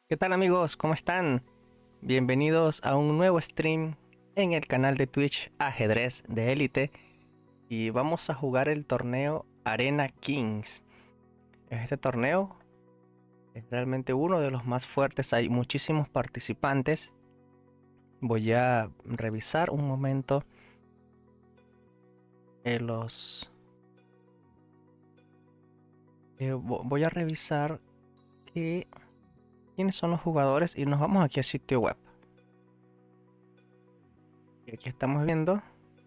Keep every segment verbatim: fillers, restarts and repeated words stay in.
¿Qué tal amigos? ¿Cómo están? Bienvenidos a un nuevo stream en el canal de Twitch Ajedrez de Élite y vamos a jugar el torneo Arena Kings. Este torneo es realmente uno de los más fuertes, hay muchísimos participantes. Voy a revisar un momento eh, los... eh, voy a revisar que... quiénes son los jugadores y nos vamos aquí al sitio web. Y aquí estamos viendo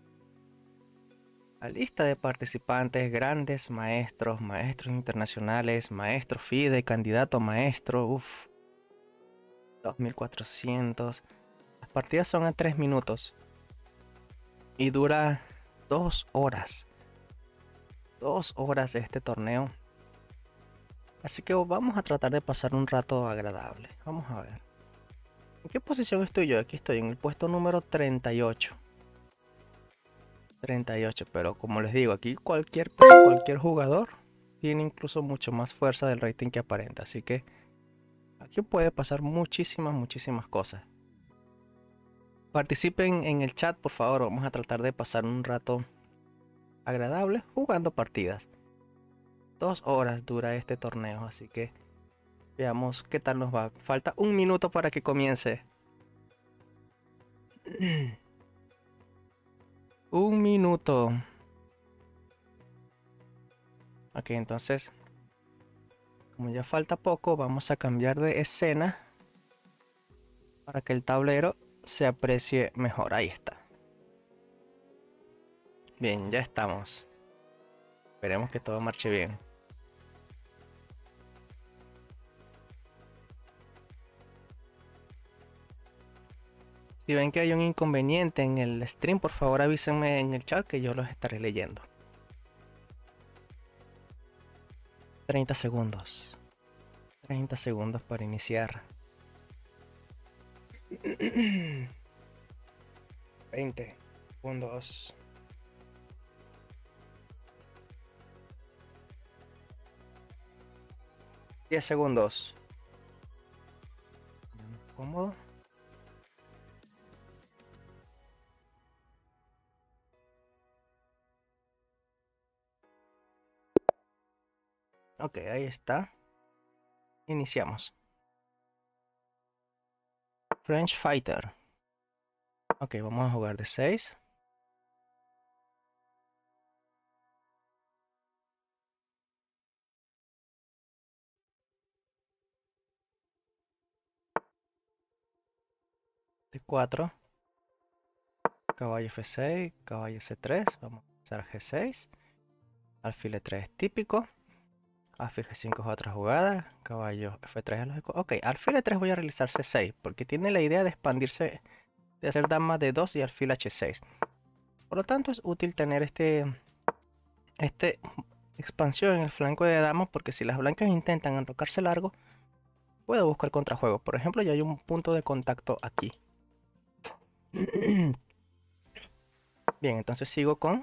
la lista de participantes: grandes maestros, maestros internacionales, maestro FIDE, candidato a maestro, uff, dos mil cuatrocientos. Las partidas son a tres minutos y dura dos horas. Dos horas este torneo. Así que vamos a tratar de pasar un rato agradable. Vamos a ver. ¿En qué posición estoy yo? Aquí estoy en el puesto número treinta y ocho. treinta y ocho, pero como les digo, aquí cualquier, cualquier jugador tiene incluso mucho más fuerza del rating que aparenta, así que aquí puede pasar muchísimas, muchísimas cosas. Participen en el chat, por favor, vamos a tratar de pasar un rato agradable jugando partidas. Dos horas dura este torneo, así que veamos qué tal nos va. Falta un minuto para que comience. Un minuto. Ok, entonces, como ya falta poco, vamos a cambiar de escena para que el tablero se aprecie mejor. Ahí está. Bien, ya estamos. Esperemos que todo marche bien. Si ven que hay un inconveniente en el stream, por favor avísenme en el chat que yo los estaré leyendo. treinta segundos. treinta segundos para iniciar. veinte segundos. diez segundos. ¿Cómodo? Ok, ahí está. Iniciamos. French Fighter. Ok, vamos a jugar de seis. De cuatro. Caballo F seis, caballo C tres. Vamos a usar G seis. Alfil E tres típico. Alfil G cinco es otra jugada. Caballo F tres es lógico. Ok, alfil E tres voy a realizar C seis porque tiene la idea de expandirse, de hacer dama D dos y alfil H seis. Por lo tanto es útil tener este, este expansión en el flanco de dama, porque si las blancas intentan enrocarse largo, puedo buscar contrajuego. Por ejemplo, ya hay un punto de contacto aquí. Bien, entonces sigo con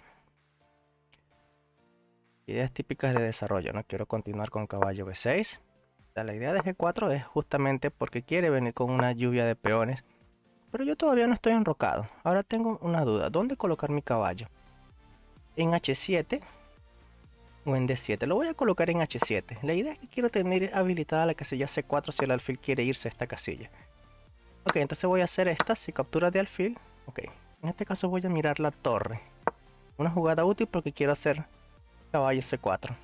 ideas típicas de desarrollo. No quiero continuar con caballo B seis. La idea de G cuatro es justamente porque quiere venir con una lluvia de peones. Pero yo todavía no estoy enrocado. Ahora tengo una duda. ¿Dónde colocar mi caballo? ¿En H siete o en D siete? Lo voy a colocar en H siete. La idea es que quiero tener habilitada la casilla C cuatro si el alfil quiere irse a esta casilla. Ok, entonces voy a hacer esta. Si captura de alfil. Ok, en este caso voy a mirar la torre. Una jugada útil porque quiero hacer caballo C cuatro.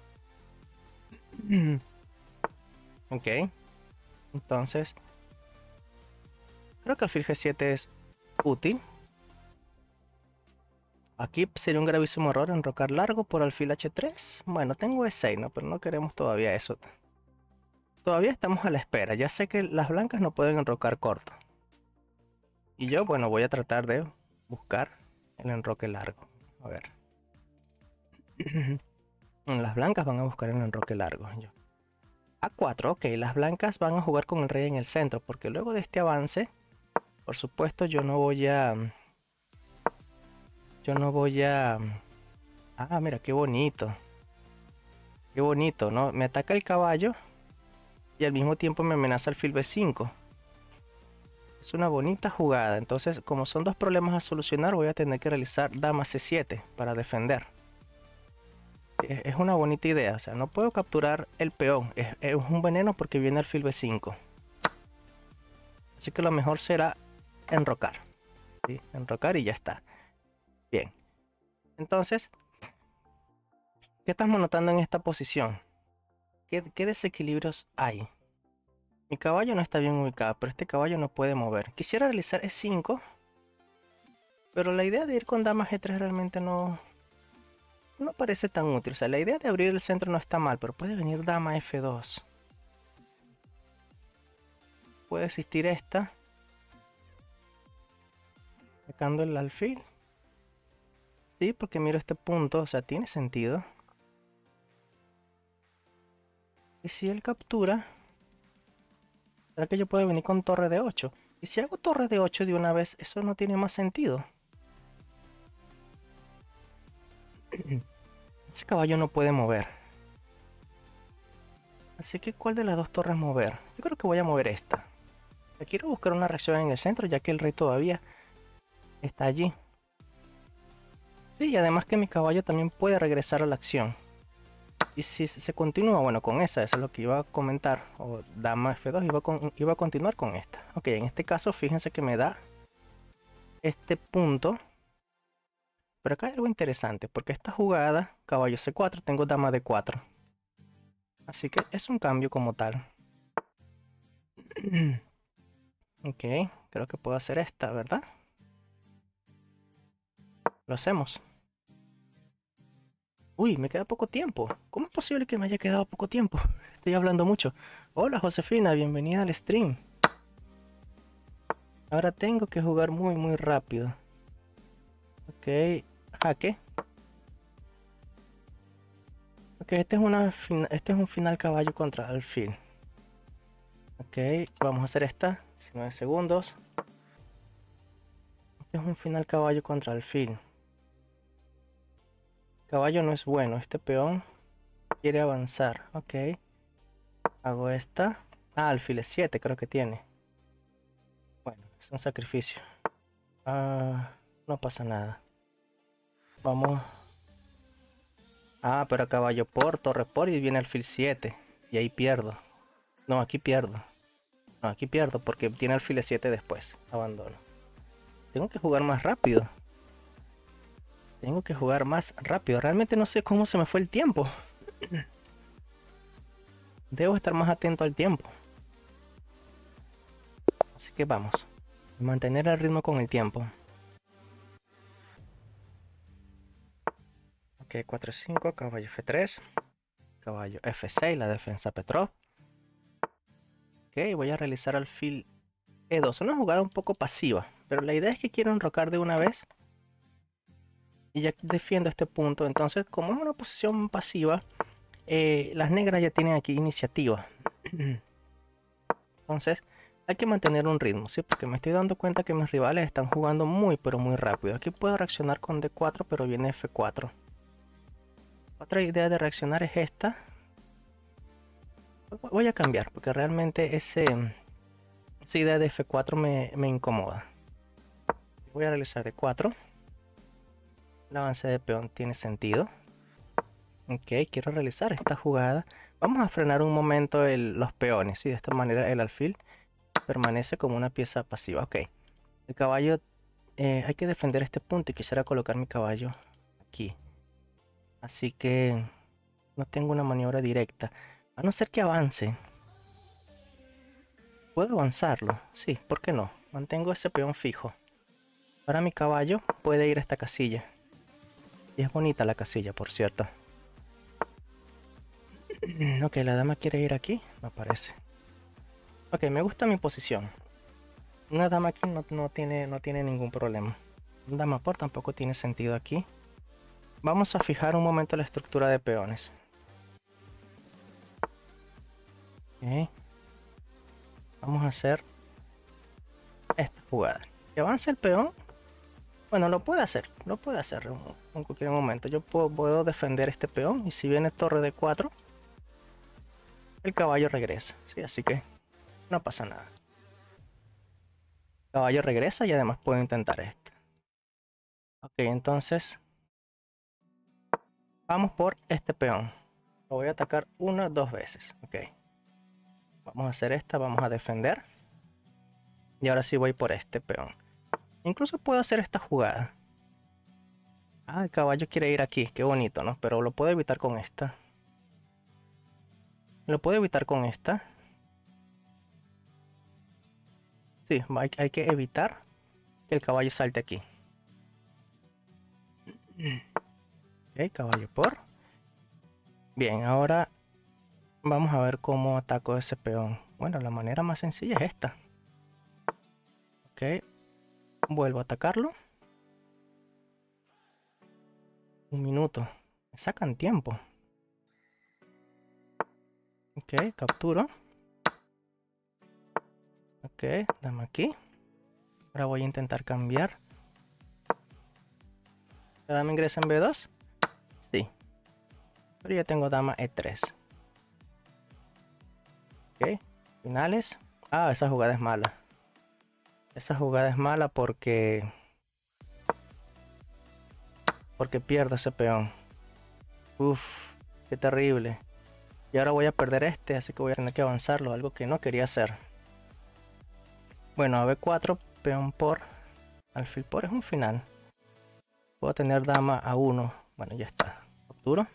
Ok, entonces creo que alfil G siete es útil. Aquí sería un gravísimo error enrocar largo por alfil H tres. Bueno, tengo E seis, ¿no? Pero no queremos todavía eso. Todavía estamos a la espera. Ya sé que las blancas no pueden enrocar corto. Y yo, bueno, voy a tratar de buscar el enroque largo. A ver. Las blancas van a buscar el enroque largo. Yo. A cuatro, ok. Las blancas van a jugar con el rey en el centro, porque luego de este avance, por supuesto, yo no voy a... Yo no voy a... Ah, mira, qué bonito. Qué bonito, ¿no? Me ataca el caballo. y al mismo tiempo me amenaza alfil be cinco. Es una bonita jugada. Entonces, como son dos problemas a solucionar, voy a tener que realizar dama ce siete para defender. Es una bonita idea. O sea, no puedo capturar el peón. Es, es un veneno porque viene alfil be cinco. Así que lo mejor será enrocar. ¿Sí? Enrocar y ya está. Bien. Entonces, ¿qué estamos notando en esta posición? ¿Qué, qué desequilibrios hay? Mi caballo no está bien ubicado, pero este caballo no puede mover. Quisiera realizar e cinco, pero la idea de ir con dama ge tres realmente no, no parece tan útil. O sea, la idea de abrir el centro no está mal, pero puede venir dama efe dos. Puede existir esta, sacando el alfil. Sí, porque miro este punto, o sea, tiene sentido. Y si él captura, ¿será que yo puedo venir con torre de ocho? Y si hago torre de ocho de una vez, eso no tiene más sentido. Ese caballo no puede mover. Así que, ¿cuál de las dos torres mover? Yo creo que voy a mover esta. Quiero buscar una reacción en el centro, ya que el rey todavía está allí. Sí, y además que mi caballo también puede regresar a la acción. Y si se continúa, bueno, con esa, eso es lo que iba a comentar. O dama efe dos, iba, con, iba a continuar con esta. Ok, en este caso, fíjense que me da este punto. Pero acá hay algo interesante, porque esta jugada, caballo ce cuatro, tengo dama de cuatro. Así que es un cambio como tal. Ok, creo que puedo hacer esta, ¿verdad? Lo hacemos. Uy, me queda poco tiempo. ¿Cómo es posible que me haya quedado poco tiempo? Estoy hablando mucho. Hola Josefina, bienvenida al stream. Ahora tengo que jugar muy muy rápido. Ok, jaque. Ok, este es, una este es un final caballo contra alfil. Ok, vamos a hacer esta. diecinueve segundos. Este es un final caballo contra alfil. Caballo no es bueno. Este peón quiere avanzar. Ok. Hago esta. Ah, alfil es siete creo que tiene. Bueno, es un sacrificio. Ah, no pasa nada. Vamos. Ah, pero caballo por, torre por y viene alfil siete. Y ahí pierdo. No, aquí pierdo. No, aquí pierdo porque tiene alfil siete después. Abandono. Tengo que jugar más rápido. Tengo que jugar más rápido. Realmente no sé cómo se me fue el tiempo. Debo estar más atento al tiempo. Así que vamos. Mantener el ritmo con el tiempo. Ok, cuatro cinco, caballo efe tres. Caballo efe seis, la defensa Petrov. Ok, voy a realizar alfil e dos. Una jugada un poco pasiva. Pero la idea es que quiero enrocar de una vez. Y ya defiendo este punto. Entonces, como es una posición pasiva, eh, las negras ya tienen aquí iniciativa. Entonces, hay que mantener un ritmo, ¿sí? Porque me estoy dando cuenta que mis rivales están jugando muy, pero muy rápido. Aquí puedo reaccionar con de cuatro, pero viene efe cuatro. Otra idea de reaccionar es esta. Voy a cambiar, porque realmente ese, esa idea de efe cuatro me, me incomoda. Voy a realizar de cuatro. El avance de peón tiene sentido. Ok, quiero realizar esta jugada. Vamos a frenar un momento el, los peones. Y de esta manera el alfil permanece como una pieza pasiva. Ok, el caballo, eh, hay que defender este punto y quisiera colocar mi caballo aquí. Así que no tengo una maniobra directa. A no ser que avance. ¿Puedo avanzarlo? Sí, ¿por qué no? Mantengo ese peón fijo. Ahora mi caballo puede ir a esta casilla. Y es bonita la casilla, por cierto. Ok, la dama quiere ir aquí, me parece. Ok, me gusta mi posición. Una dama aquí no, no, tiene, no tiene ningún problema. Un dama por tampoco tiene sentido aquí. Vamos a fijar un momento la estructura de peones. Ok. Vamos a hacer esta jugada. Que avance el peón. Bueno, lo puede hacer, lo puede hacer en cualquier momento. Yo puedo, puedo defender este peón y si viene torre de cuatro, el caballo regresa. Sí, así que no pasa nada. El caballo regresa y además puedo intentar esto. Ok, entonces vamos por este peón. Lo voy a atacar una, dos veces. Ok. Vamos a hacer esta, vamos a defender. Y ahora sí voy por este peón. Incluso puedo hacer esta jugada. Ah, el caballo quiere ir aquí. Qué bonito, ¿no? Pero lo puedo evitar con esta. Lo puedo evitar con esta. Sí, hay, hay que evitar que el caballo salte aquí. Ok, caballo por. Bien, ahora vamos a ver cómo ataco ese peón. Bueno, la manera más sencilla es esta. Ok, vuelvo a atacarlo. Un minuto. Me sacan tiempo. Ok, capturo. Ok, dame aquí. Ahora voy a intentar cambiar. ¿La dama ingresa en B dos? Sí. Pero ya tengo dama E tres. Ok, finales. Ah, esa jugada es mala. Esa jugada es mala porque... Porque pierdo ese peón. Uf, qué terrible. Y ahora voy a perder este, así que voy a tener que avanzarlo, algo que no quería hacer. Bueno, a B cuatro, peón por, alfil por es un final. Puedo tener dama A uno. Bueno, ya está. Capturo.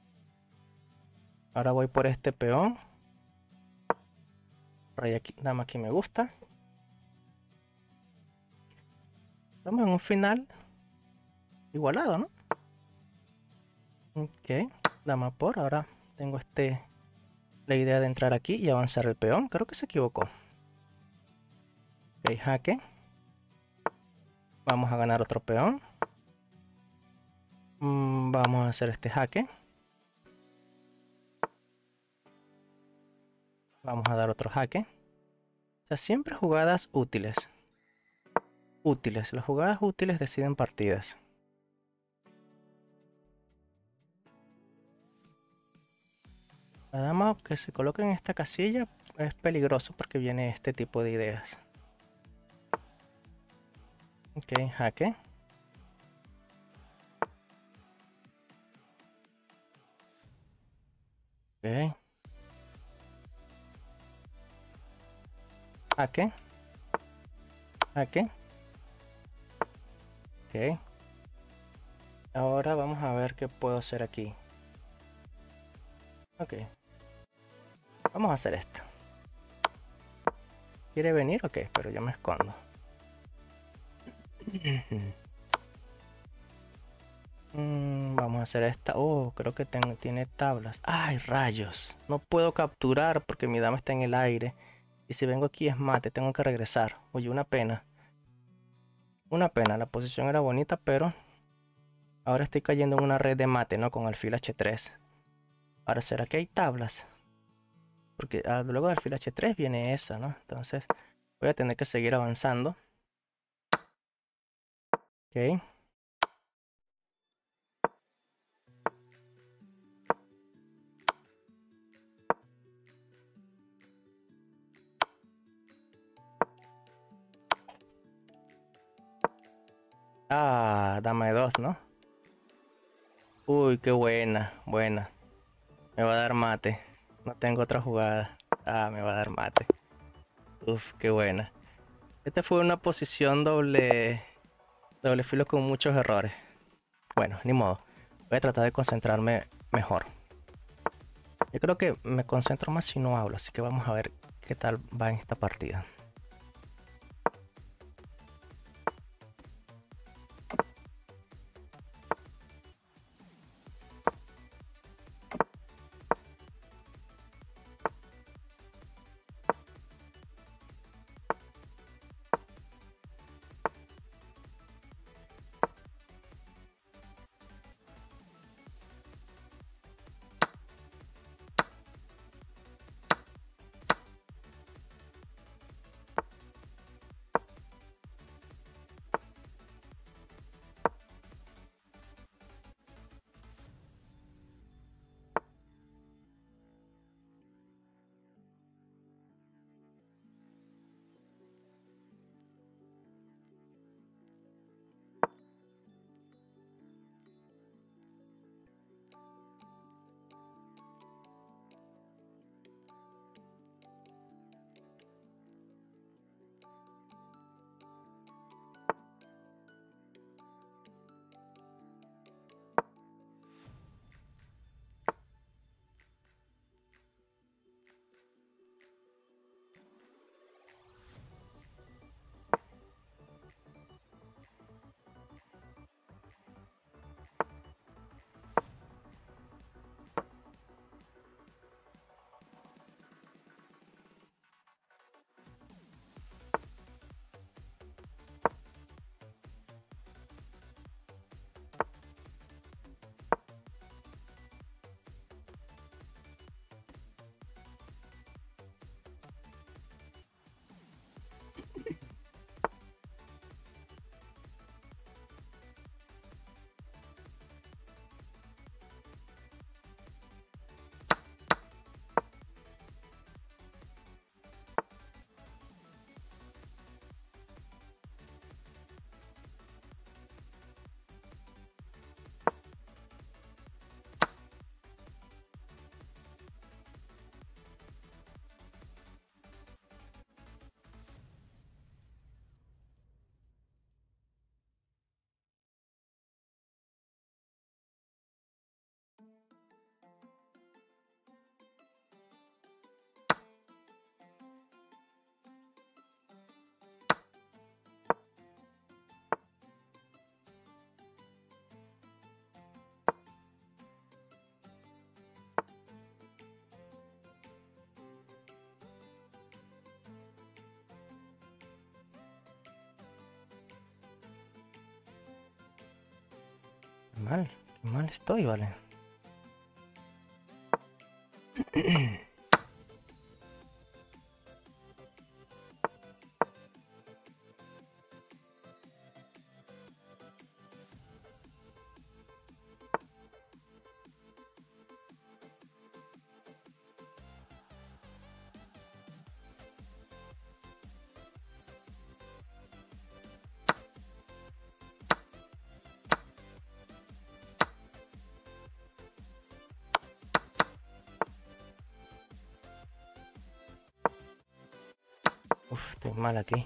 Ahora voy por este peón. Rey aquí, dama aquí me gusta. Estamos en un final igualado, ¿no? Ok, dama por. Ahora tengo este la idea de entrar aquí y avanzar el peón. Creo que se equivocó. Ok, jaque. Vamos a ganar otro peón. Mm, vamos a hacer este jaque. Vamos a dar otro jaque. O sea, siempre jugadas útiles. Útiles. Las jugadas útiles deciden partidas. La dama que se coloque en esta casilla es peligroso porque viene este tipo de ideas. Ok, jaque. Ok. Jaque. Jaque. Ok. Ahora vamos a ver qué puedo hacer aquí. Ok. Vamos a hacer esto. ¿Quiere venir? Ok, pero yo me escondo. Mm, vamos a hacer esta. Oh, creo que ten, tiene tablas. ¡Ay, rayos! No puedo capturar porque mi dama está en el aire. Y si vengo aquí es mate, tengo que regresar. Oye, una pena. Una pena, la posición era bonita, pero ahora estoy cayendo en una red de mate, ¿no? Con alfil H tres. Ahora, ¿será que hay tablas? Porque ah, luego de alfil H tres viene esa, ¿no? Entonces voy a tener que seguir avanzando. Ok. Ah, dama de dos, ¿no? Uy, qué buena, buena. Me va a dar mate. No tengo otra jugada. Ah, me va a dar mate. Uf, qué buena. Esta fue una posición doble, doble filo con muchos errores. Bueno, ni modo. Voy a tratar de concentrarme mejor. Yo creo que me concentro más si no hablo, así que vamos a ver qué tal va en esta partida. Mal, qué mal estoy, vale. Uf, estoy mal aquí.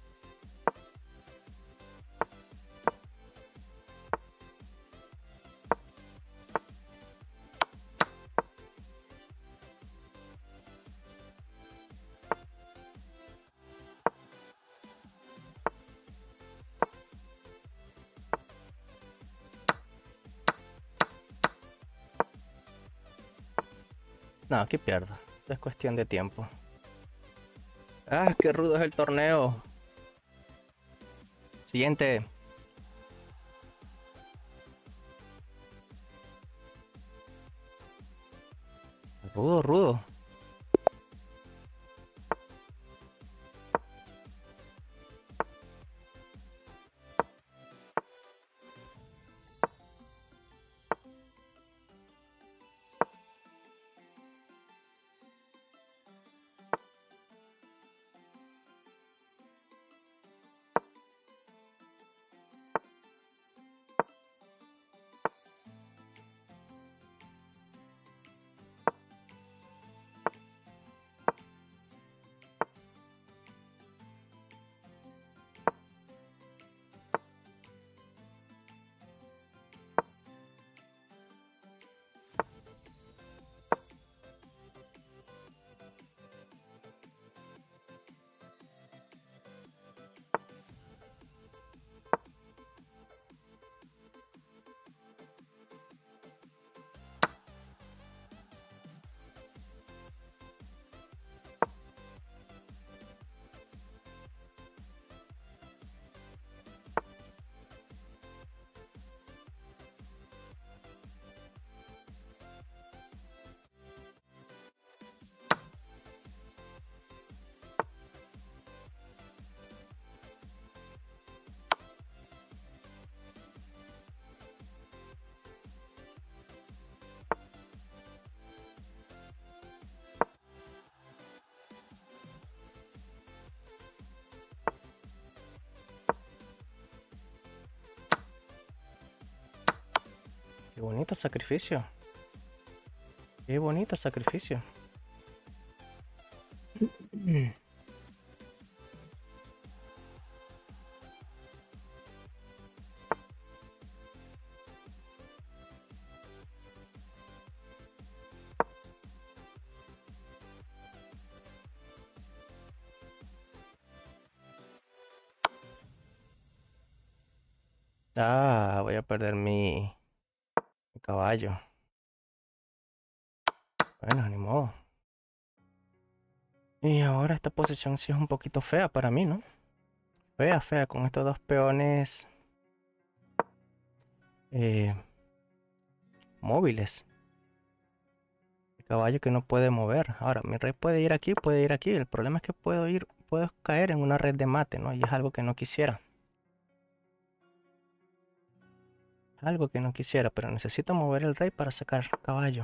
No, aquí pierdo. Es cuestión de tiempo. Ah, qué rudo es el torneo. Siguiente. Rudo, rudo. Qué bonito sacrificio. Qué bonito sacrificio. Ah, voy a perder mi, mi caballo. Bueno, ni modo. Y ahora esta posición sí es un poquito fea para mí, ¿no? Fea, fea, con estos dos peones eh, móviles. El caballo que no puede mover. Ahora, mi rey puede ir aquí, puede ir aquí. El problema es que puedo ir, puedo caer en una red de mate, ¿no? Y es algo que no quisiera. Algo que no quisiera, pero necesito mover el rey para sacar caballo.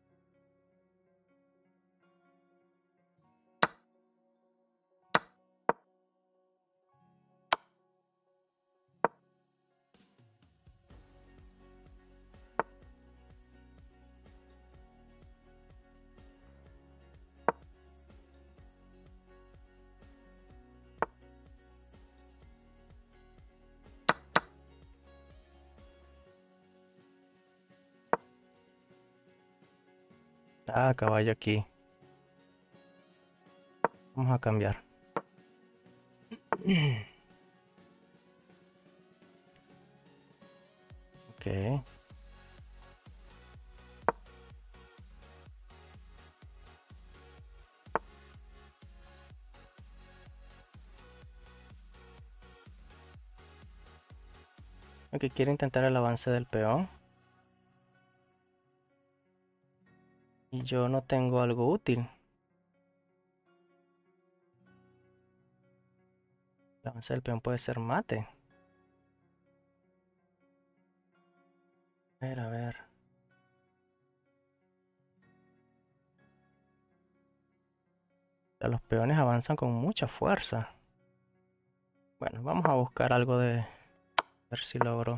Ah, caballo aquí. Vamos a cambiar. Ok. Ok, quiere intentar el avance del peón. Y yo no tengo algo útil. El avance del peón puede ser mate. A ver, a ver. O sea, los peones avanzan con mucha fuerza. Bueno, vamos a buscar algo de... A ver si logro.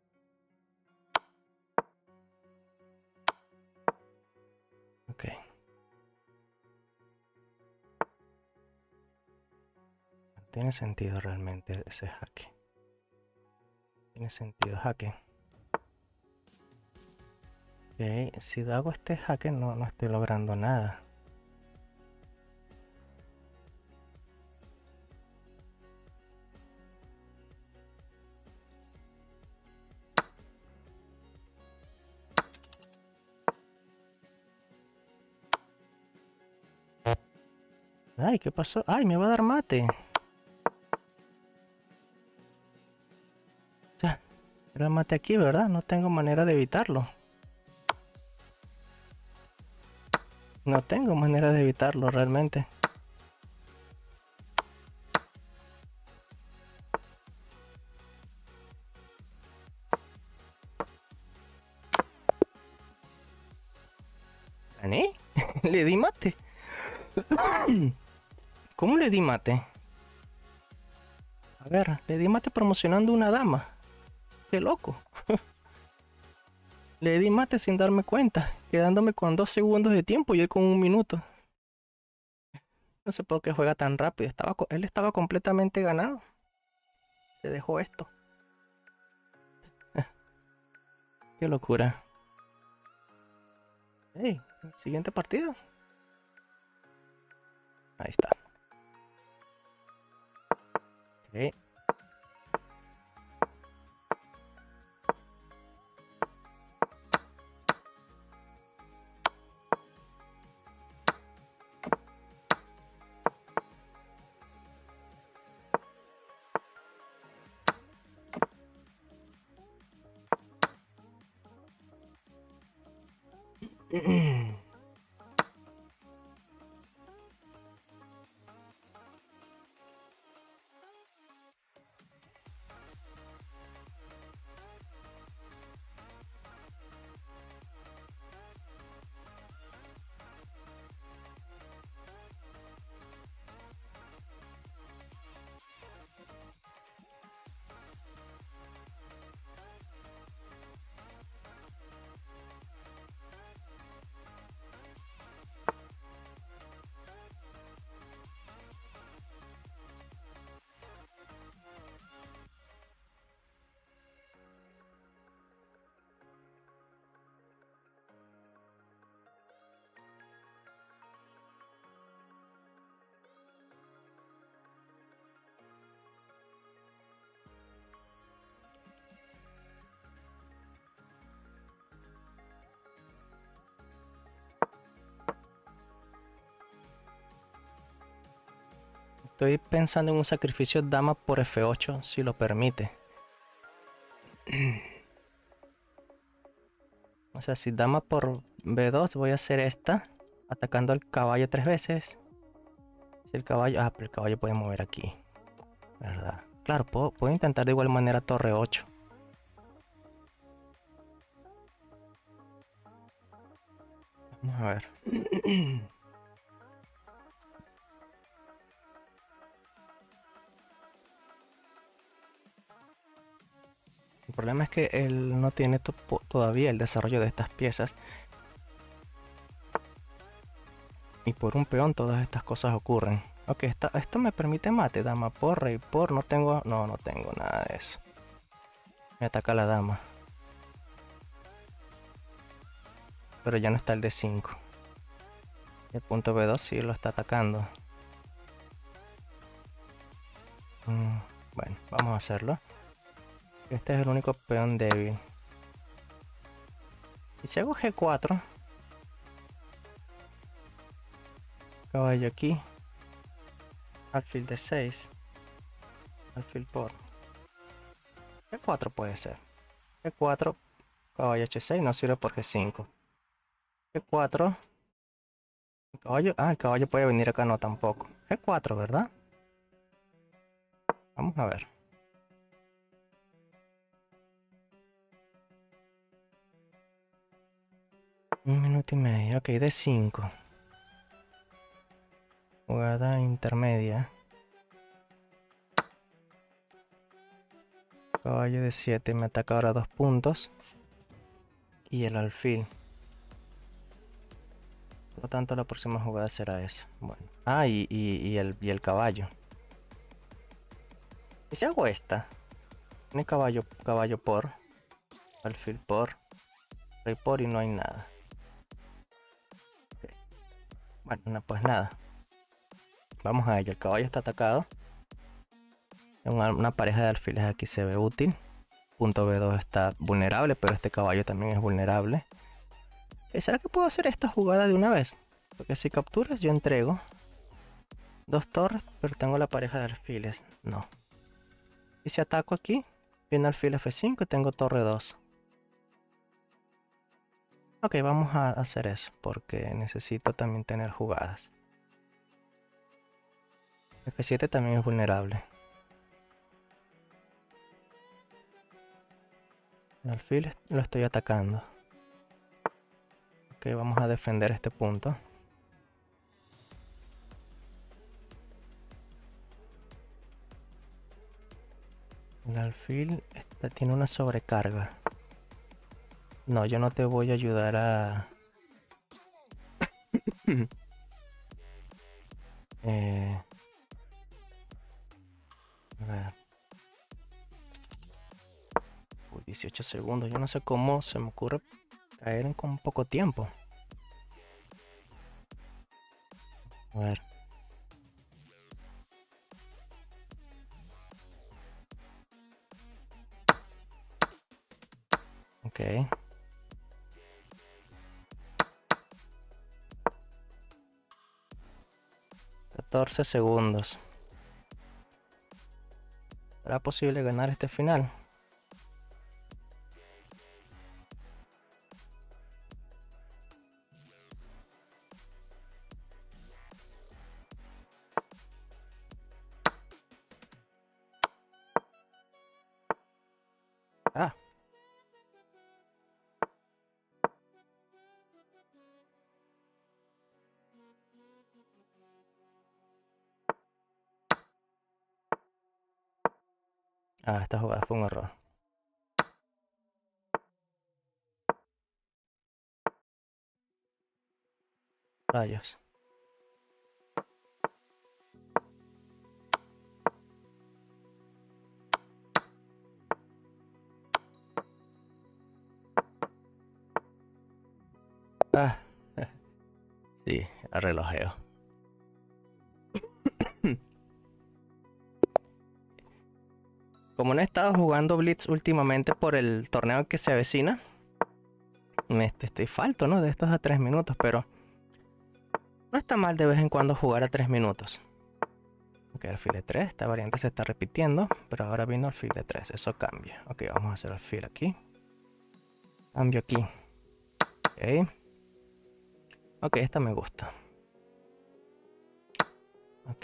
Ok. Tiene sentido realmente ese jaque. Tiene sentido jaque. Ok, si hago este jaque no, no estoy logrando nada. Ay, ¿qué pasó? Ay, me va a dar mate. Ya, era mate aquí, ¿verdad? No tengo manera de evitarlo. No tengo manera de evitarlo realmente. ¿Gané? Le di mate. ¿Cómo le di mate? A ver, le di mate promocionando una dama. Qué loco. Le di mate sin darme cuenta, quedándome con dos segundos de tiempo y él con un minuto. No sé por qué juega tan rápido. Estaba, él estaba completamente ganado. Se dejó esto. Qué locura. Hey, siguiente partida. Ahí está. Okay. Estoy pensando en un sacrificio dama por F ocho, si lo permite. O sea, si dama por B dos, voy a hacer esta, atacando al caballo tres veces. Si el caballo... Ah, pero el caballo puede mover aquí, ¿verdad? Claro, puedo, puedo intentar de igual manera torre ocho. Vamos a ver. El problema es que él no tiene to todavía el desarrollo de estas piezas. Y por un peón todas estas cosas ocurren. Ok, esta, esto me permite mate, dama por, rey por, no tengo... No, no tengo nada de eso. Me ataca la dama. Pero ya no está el D cinco. Y el punto B dos sí lo está atacando. Mm, bueno, vamos a hacerlo. Este es el único peón débil. Y si hago G cuatro, caballo aquí, alfil D seis, alfil por. G cuatro puede ser. G cuatro, caballo H seis, no sirve por G cinco. G cuatro. El caballo, ah, el caballo puede venir acá, no tampoco. G cuatro, ¿verdad? Vamos a ver. Un minuto y medio, ok, D cinco. Jugada intermedia. Caballo de siete, me ataca ahora dos puntos. Y el alfil. Por lo tanto, la próxima jugada será esa. Bueno. Ah, y, y, y, el, y el caballo. ¿Y si hago esta? Tiene caballo, caballo por. Alfil por. Rey por y no hay nada. Okay. Bueno, no, pues nada. Vamos a ello. El caballo está atacado. Una, una pareja de alfiles aquí se ve útil. Punto B dos está vulnerable, pero este caballo también es vulnerable. ¿Será que puedo hacer esta jugada de una vez? Porque si capturas yo entrego dos torres, pero tengo la pareja de alfiles. No. Y si ataco aquí, viene alfil F cinco y tengo torre dos. Ok, vamos a hacer eso, porque necesito también tener jugadas. F siete también es vulnerable. El alfil lo estoy atacando. Ok, vamos a defender este punto. El alfil está, tiene una sobrecarga. No, yo no te voy a ayudar a... eh... A ver. Uy, dieciocho segundos. Yo no sé cómo se me ocurre caer en con poco tiempo. A ver. Ok. catorce segundos. ¿Será posible ganar este final? Ah. Ah, esta jugada fue un error. Rayos. Ah. Sí, el relojeo. Como no he estado jugando Blitz últimamente por el torneo que se avecina, este, estoy falto, ¿no? De estos a tres minutos, pero no está mal de vez en cuando jugar a tres minutos. Ok, alfil de tres, esta variante se está repitiendo, pero ahora vino alfil de tres, eso cambia. Ok, vamos a hacer alfil aquí. Cambio aquí. Ok. Ok, esta me gusta. Ok.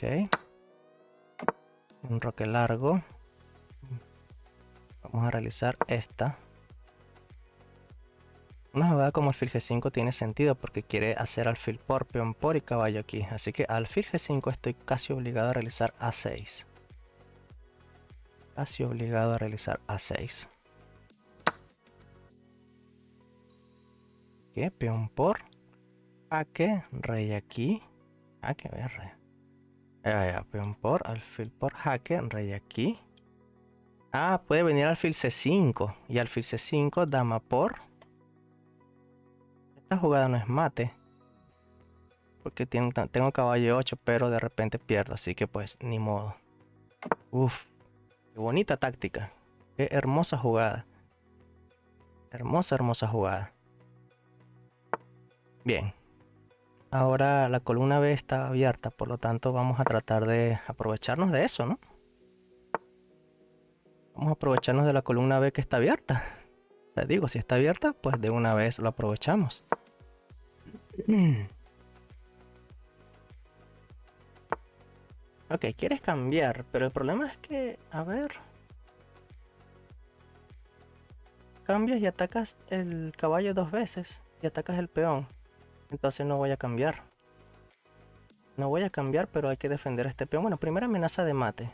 Un roque largo. Vamos a realizar esta. Una jugada como alfil G cinco tiene sentido porque quiere hacer alfil por, peón por y caballo aquí. Así que alfil G cinco estoy casi obligado a realizar A seis. Casi obligado a realizar A seis. ¿Qué? Peón por. Jaque, rey aquí. Jaque, rey. Ya, ya, peón por, alfil por, jaque, rey aquí. Ah, puede venir alfil C cinco. Y alfil C cinco, dama por. Esta jugada no es mate. Porque tengo, tengo caballo ocho, pero de repente pierdo. Así que pues, ni modo. Uf. Qué bonita táctica. Qué hermosa jugada. Hermosa, hermosa jugada. Bien. Ahora la columna B está abierta. Por lo tanto, vamos a tratar de aprovecharnos de eso, ¿no? Vamos a aprovecharnos de la columna B que está abierta. O sea, digo, si está abierta, pues de una vez lo aprovechamos. Ok, quieres cambiar, pero el problema es que, a ver... Cambias y atacas el caballo dos veces y atacas el peón. Entonces no voy a cambiar. No voy a cambiar, pero hay que defender a este peón. Bueno, primera amenaza de mate.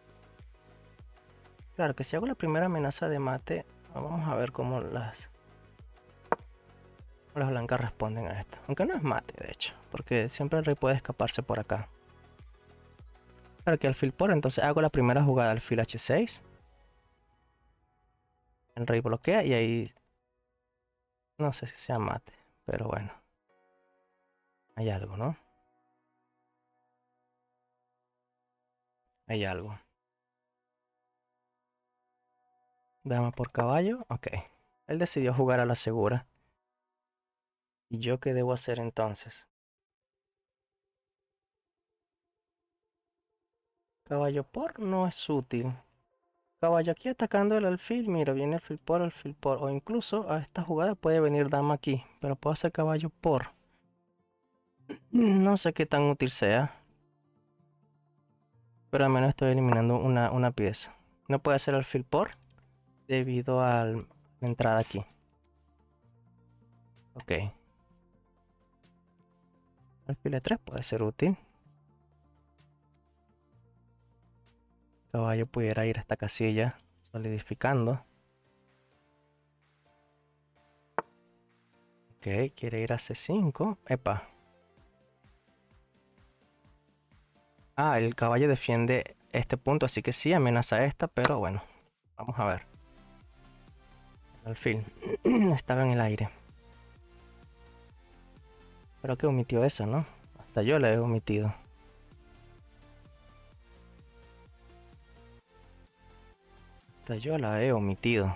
Claro que si hago la primera amenaza de mate, vamos a ver cómo las, las blancas responden a esto. Aunque no es mate, de hecho, porque siempre el rey puede escaparse por acá. Claro que alfil por, entonces hago la primera jugada alfil hache seis. El rey bloquea y ahí... No sé si sea mate, pero bueno. Hay algo, ¿no? Hay algo. Dama por caballo, ok. Él decidió jugar a la segura. ¿Y yo qué debo hacer entonces? Caballo por no es útil. Caballo aquí atacando el alfil. Mira, viene alfil por, alfil por. O incluso a esta jugada puede venir dama aquí. Pero puedo hacer caballo por. No sé qué tan útil sea. Pero al menos estoy eliminando una, una pieza. No puede hacer alfil por debido a la entrada aquí. Ok. Alfil e tres puede ser útil. Caballo pudiera ir a esta casilla solidificando. Ok, quiere ir a ce cinco. Epa. Ah, el caballo defiende este punto, así que sí amenaza esta, pero bueno, vamos a ver. El alfil estaba en el aire. Pero que omitió eso, ¿no? Hasta yo la he omitido. Hasta yo la he omitido.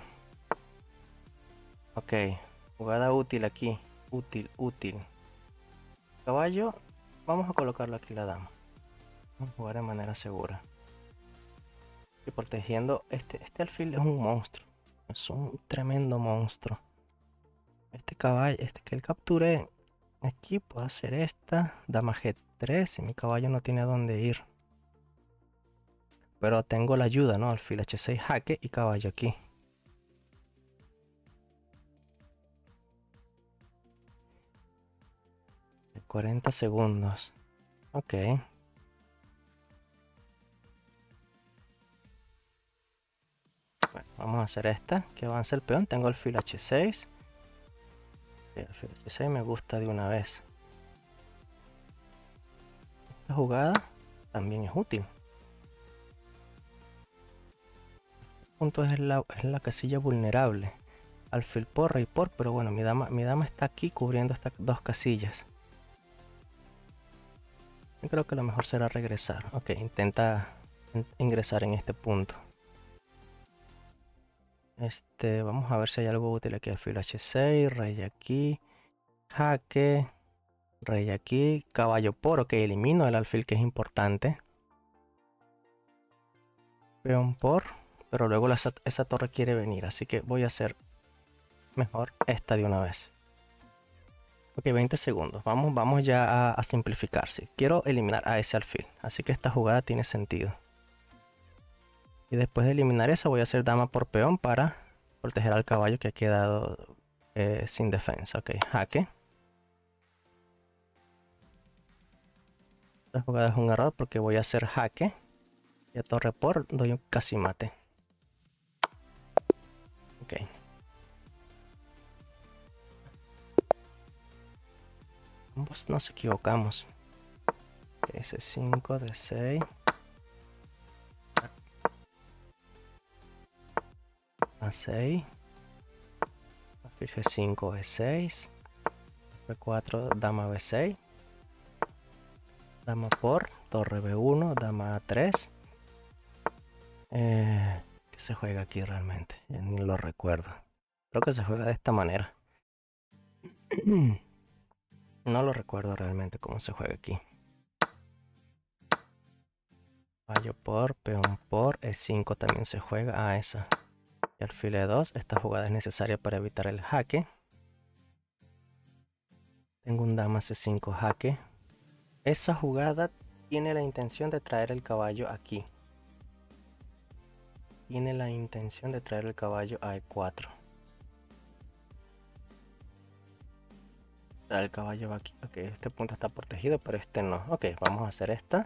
Ok, jugada útil aquí. Útil, útil. Caballo, vamos a colocarlo aquí la dama. Vamos a jugar de manera segura. Y protegiendo, este, este alfil es un monstruo. Es un tremendo monstruo. Este caballo, este que él capture aquí, puedo hacer esta. Dama ge tres y mi caballo no tiene a dónde ir. Pero tengo la ayuda, ¿no? Alfil hache seis jaque y caballo aquí. cuarenta segundos. Ok. Bueno, vamos a hacer esta. Que avance el peón. Tengo alfil hache seis. El alfil hache seis me gusta de una vez. Esta jugada también es útil. El punto es la, es la casilla vulnerable. Alfil por, rey por. Pero bueno, mi dama, mi dama está aquí cubriendo estas dos casillas. Yo creo que lo mejor será regresar. Ok, intenta ingresar en este punto. Este, vamos a ver si hay algo útil aquí. Alfil hache seis, rey aquí, jaque, rey aquí, caballo por. Ok, elimino el alfil que es importante. Peón por, pero luego la, esa torre quiere venir, así que voy a hacer mejor esta de una vez. Ok, veinte segundos. Vamos, vamos ya a, a simplificar. Sí, quiero eliminar a ese alfil, así que esta jugada tiene sentido. Y después de eliminar esa voy a hacer dama por peón para proteger al caballo que ha quedado eh, sin defensa. Ok, jaque. Esta jugada es un error porque voy a hacer jaque. Y a torre por doy un casi mate. Ok. Ambos nos equivocamos. Okay, ce cinco, de seis. a seis. Alfil ge cinco, be seis. be cuatro, dama be seis. Dama por, torre be uno, dama a tres. Eh, ¿Qué se juega aquí realmente? Ya ni lo recuerdo. Creo que se juega de esta manera. No lo recuerdo realmente cómo se juega aquí. Caballo por, peón por, E cinco también se juega a esa. Y alfil E dos, esta jugada es necesaria para evitar el jaque. Tengo un dama C cinco jaque. Esa jugada tiene la intención de traer el caballo aquí. Tiene la intención de traer el caballo a E cuatro. El caballo va aquí. Ok, este punto está protegido, pero este no. Ok, vamos a hacer esta.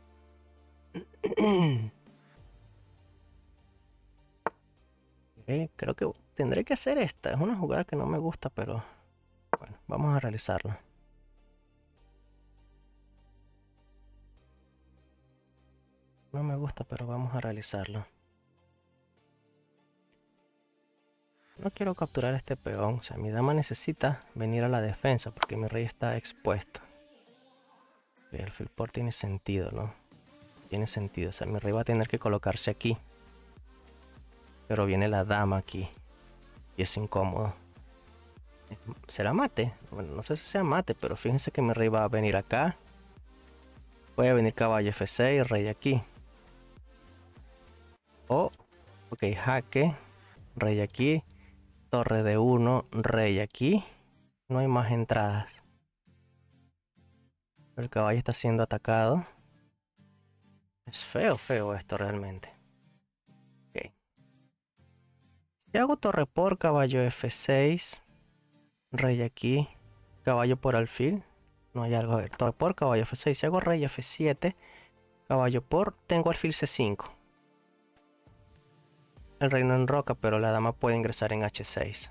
Okay, creo que tendré que hacer esta. Es una jugada que no me gusta, pero bueno, vamos a realizarla. No me gusta, pero vamos a realizarlo. No quiero capturar este peón. O sea, mi dama necesita venir a la defensa porque mi rey está expuesto. El alfil por tiene sentido, ¿no? Tiene sentido. O sea, mi rey va a tener que colocarse aquí. Pero viene la dama aquí. Y es incómodo. ¿Será mate? Bueno, no sé si sea mate, pero fíjense que mi rey va a venir acá. Puede venir caballo F seis, rey aquí. O, ok, jaque, rey aquí. Torre de uno, rey aquí. No hay más entradas. El caballo está siendo atacado. Es feo, feo esto realmente. Ok. Si hago torre por, caballo F seis. Rey aquí. Caballo por alfil. No hay algo. A ver, torre por, caballo F seis. Si hago rey F siete. Caballo por. Tengo alfil C cinco. El rey no enroca, pero la dama puede ingresar en H seis.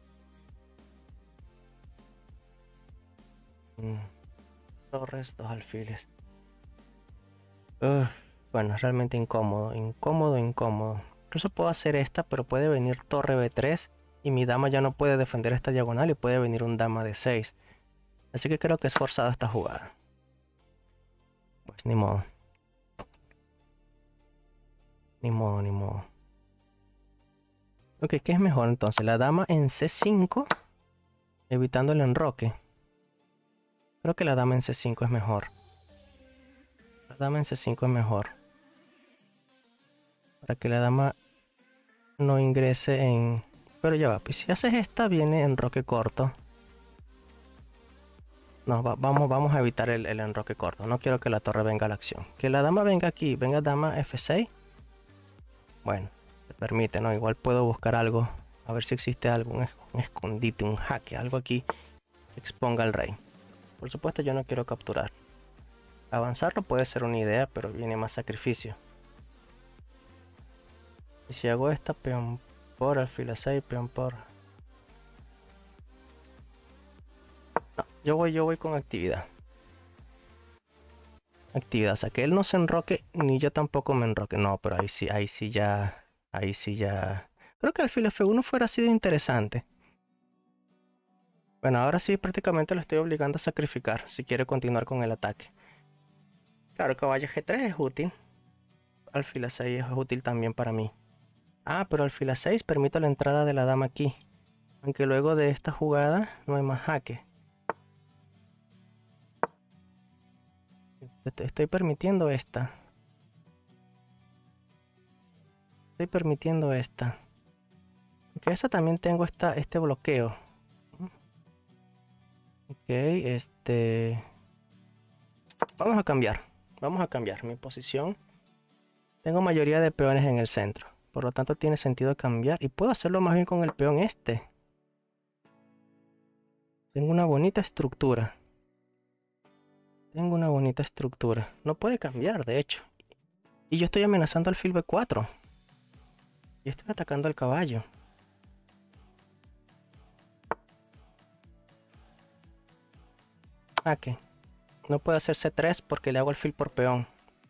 Mm. Torres, dos alfiles. Uf, bueno, es realmente incómodo. Incómodo, incómodo. Incluso puedo hacer esta, pero puede venir torre B tres. Y mi dama ya no puede defender esta diagonal y puede venir un dama D seis. Así que creo que es forzada esta jugada. Pues ni modo. Ni modo, ni modo. Ok, ¿qué es mejor entonces? La dama en C cinco, evitando el enroque. Creo que la dama en C cinco es mejor. La dama en C cinco es mejor. Para que la dama no ingrese en... Pero ya va, pues si haces esta viene enroque corto. No, va, vamos, vamos a evitar el, el enroque corto. No quiero que la torre venga a la acción. Que la dama venga aquí, venga dama F seis. Bueno, se permite, ¿no? Igual puedo buscar algo. A ver si existe algo, un, un escondite, un jaque, algo aquí que exponga al rey. Por supuesto yo no quiero capturar. Avanzarlo puede ser una idea, pero viene más sacrificio. Y si hago esta, peón por, alfil A seis, peón por... No, yo voy, yo voy con actividad. Actividad, o sea que él no se enroque, ni yo tampoco me enroque. No, pero ahí sí, ahí sí ya... Ahí sí ya... Creo que alfil F uno fuera sido interesante. Bueno, ahora sí prácticamente lo estoy obligando a sacrificar si quiere continuar con el ataque. Claro, caballo G tres es útil. Alfil A seis es útil también para mí. Ah, pero alfil A seis permite la entrada de la dama aquí. Aunque luego de esta jugada no hay más jaque. Estoy permitiendo esta. Estoy permitiendo esta. Aunque esa también tengo esta, este bloqueo. Ok, este... Vamos a cambiar. Vamos a cambiar mi posición. Tengo mayoría de peones en el centro. Por lo tanto tiene sentido cambiar. Y puedo hacerlo más bien con el peón este. Tengo una bonita estructura. Tengo una bonita estructura. No puede cambiar, de hecho. Y yo estoy amenazando alfil B cuatro. Y estoy atacando al caballo. Ah, ¿qué? No puedo hacer C tres porque le hago alfil por peón.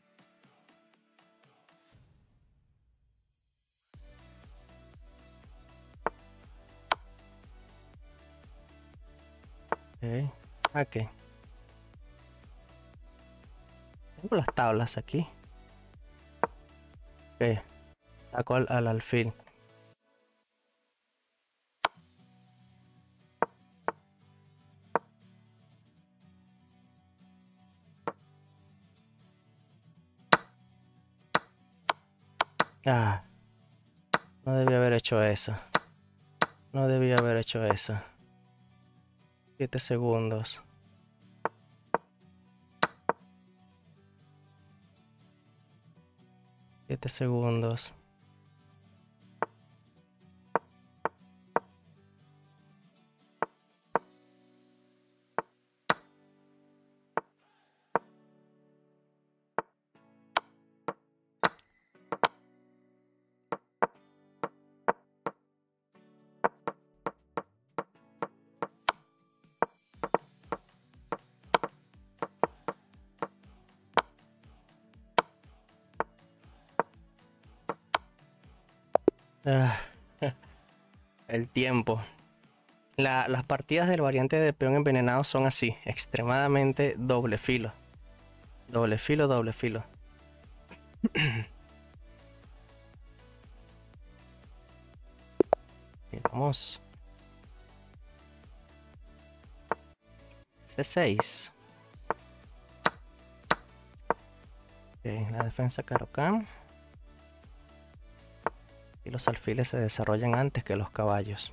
Ok. Ah, ¿qué? Tengo las tablas aquí. Ok. Saco al, al alfil. Ah, no debía haber hecho eso. No debía haber hecho eso. Siete segundos. Siete segundos. Ah, el tiempo. La- las partidas del variante de peón envenenado son así, extremadamente doble filo. Doble filo, doble filo. Y vamos. C seis. Okay, la defensa Caro-Kann. Y los alfiles se desarrollan antes que los caballos.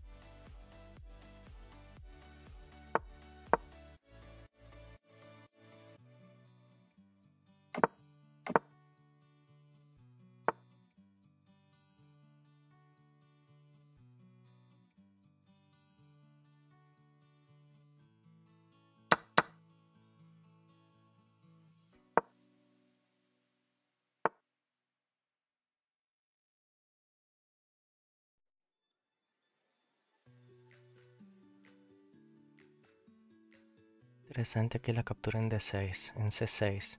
Interesante que la captura en D seis, en C seis.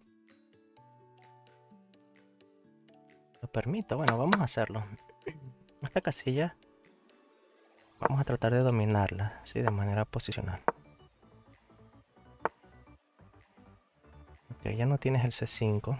¿Lo permito? Bueno, vamos a hacerlo. Esta casilla vamos a tratar de dominarla, sí, de manera posicional. Ok, ya no tienes el C cinco.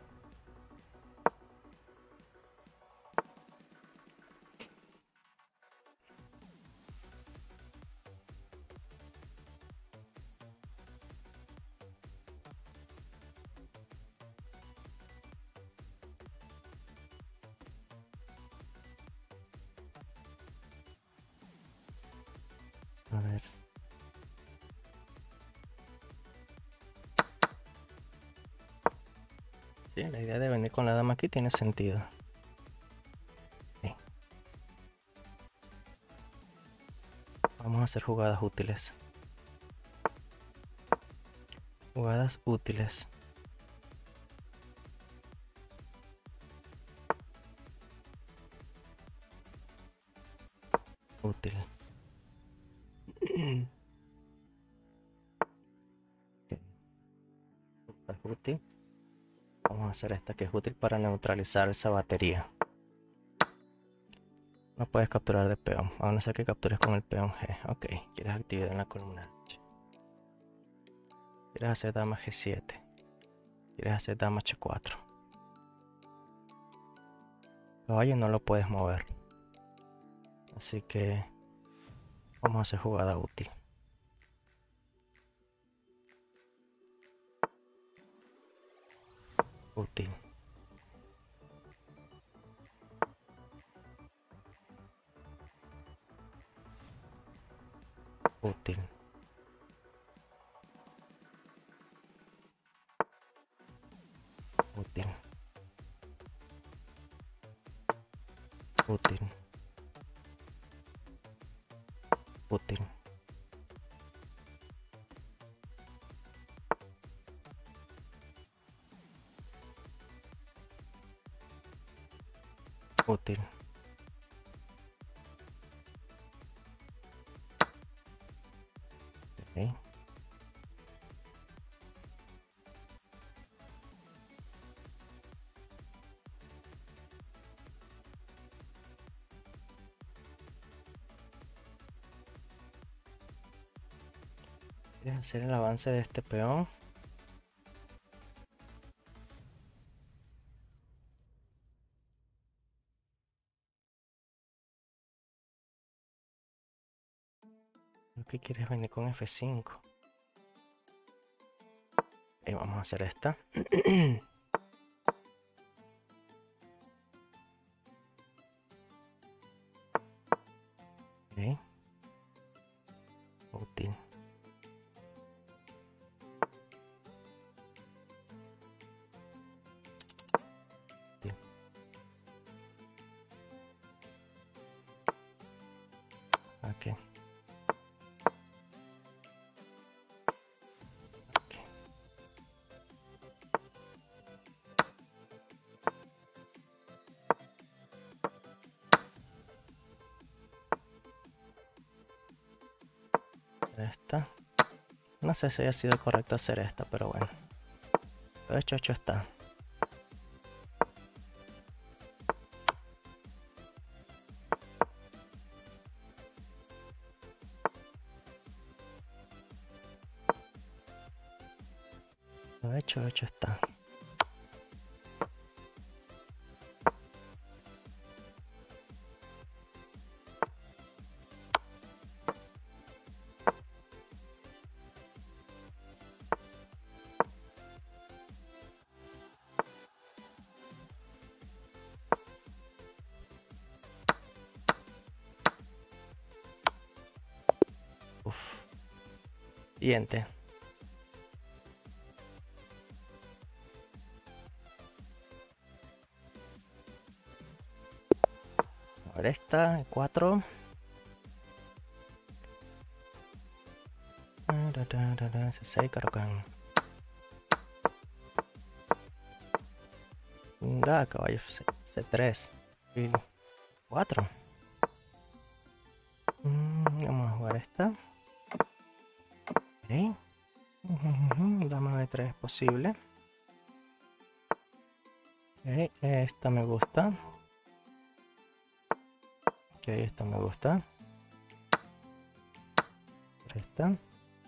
A ver. Sí, la idea de venir con la dama aquí tiene sentido. Sí. Vamos a hacer jugadas útiles. Jugadas útiles. Útil. Okay. Es útil. Vamos a hacer esta que es útil para neutralizar esa batería. No puedes capturar de peón, a no ser que captures con el peón G. Ok, quieres actividad en la columna H. Quieres hacer dama G siete. Quieres hacer dama H cuatro. Caballo no lo puedes mover. Así que vamos a hacer jugada útil. Útil. Útil. Útil. Útil. Útil. Útil. Okay. ¿Quieres hacer el avance de este peón? Creo que quieres venir con F cinco. Y vamos a hacer esta. Ok. Útil. Ok. Ok. Esta. No sé si haya sido correcto hacer esta, pero bueno. Lo hecho, hecho está. Lo hecho, hecho está. Uf. Siguiente. Ahora esta, cuatro. C seis, Carocán. Da, caballo C tres. Y cuatro. Mm, vamos a jugar esta. Okay. Uh-huh. Dama B tres es posible. Okay. Esta me gusta. Ok, esta me gusta. Esta.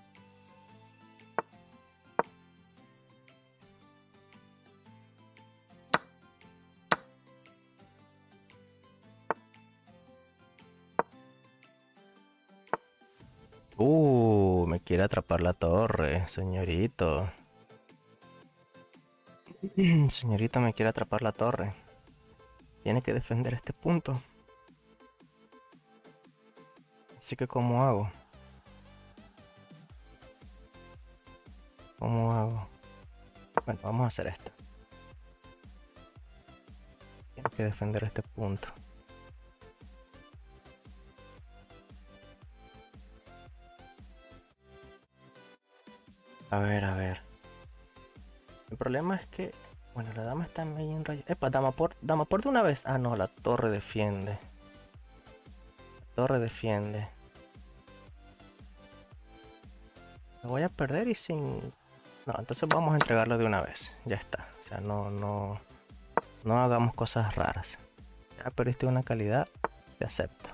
Uh, me quiere atrapar la torre, señorito. Señorita, me quiere atrapar la torre. Tiene que defender este punto. Así que, ¿cómo hago? ¿Cómo hago? Bueno, vamos a hacer esto. Tiene que defender este punto. A ver, a ver. El problema es que... Bueno, la dama está medio en rayo. Epa, dama por, dama por de una vez. Ah, no, la torre defiende. La torre defiende. La voy a perder y sin... No, entonces vamos a entregarlo de una vez. Ya está. O sea, no, no... No hagamos cosas raras. Ya perdiste una calidad. Se acepta.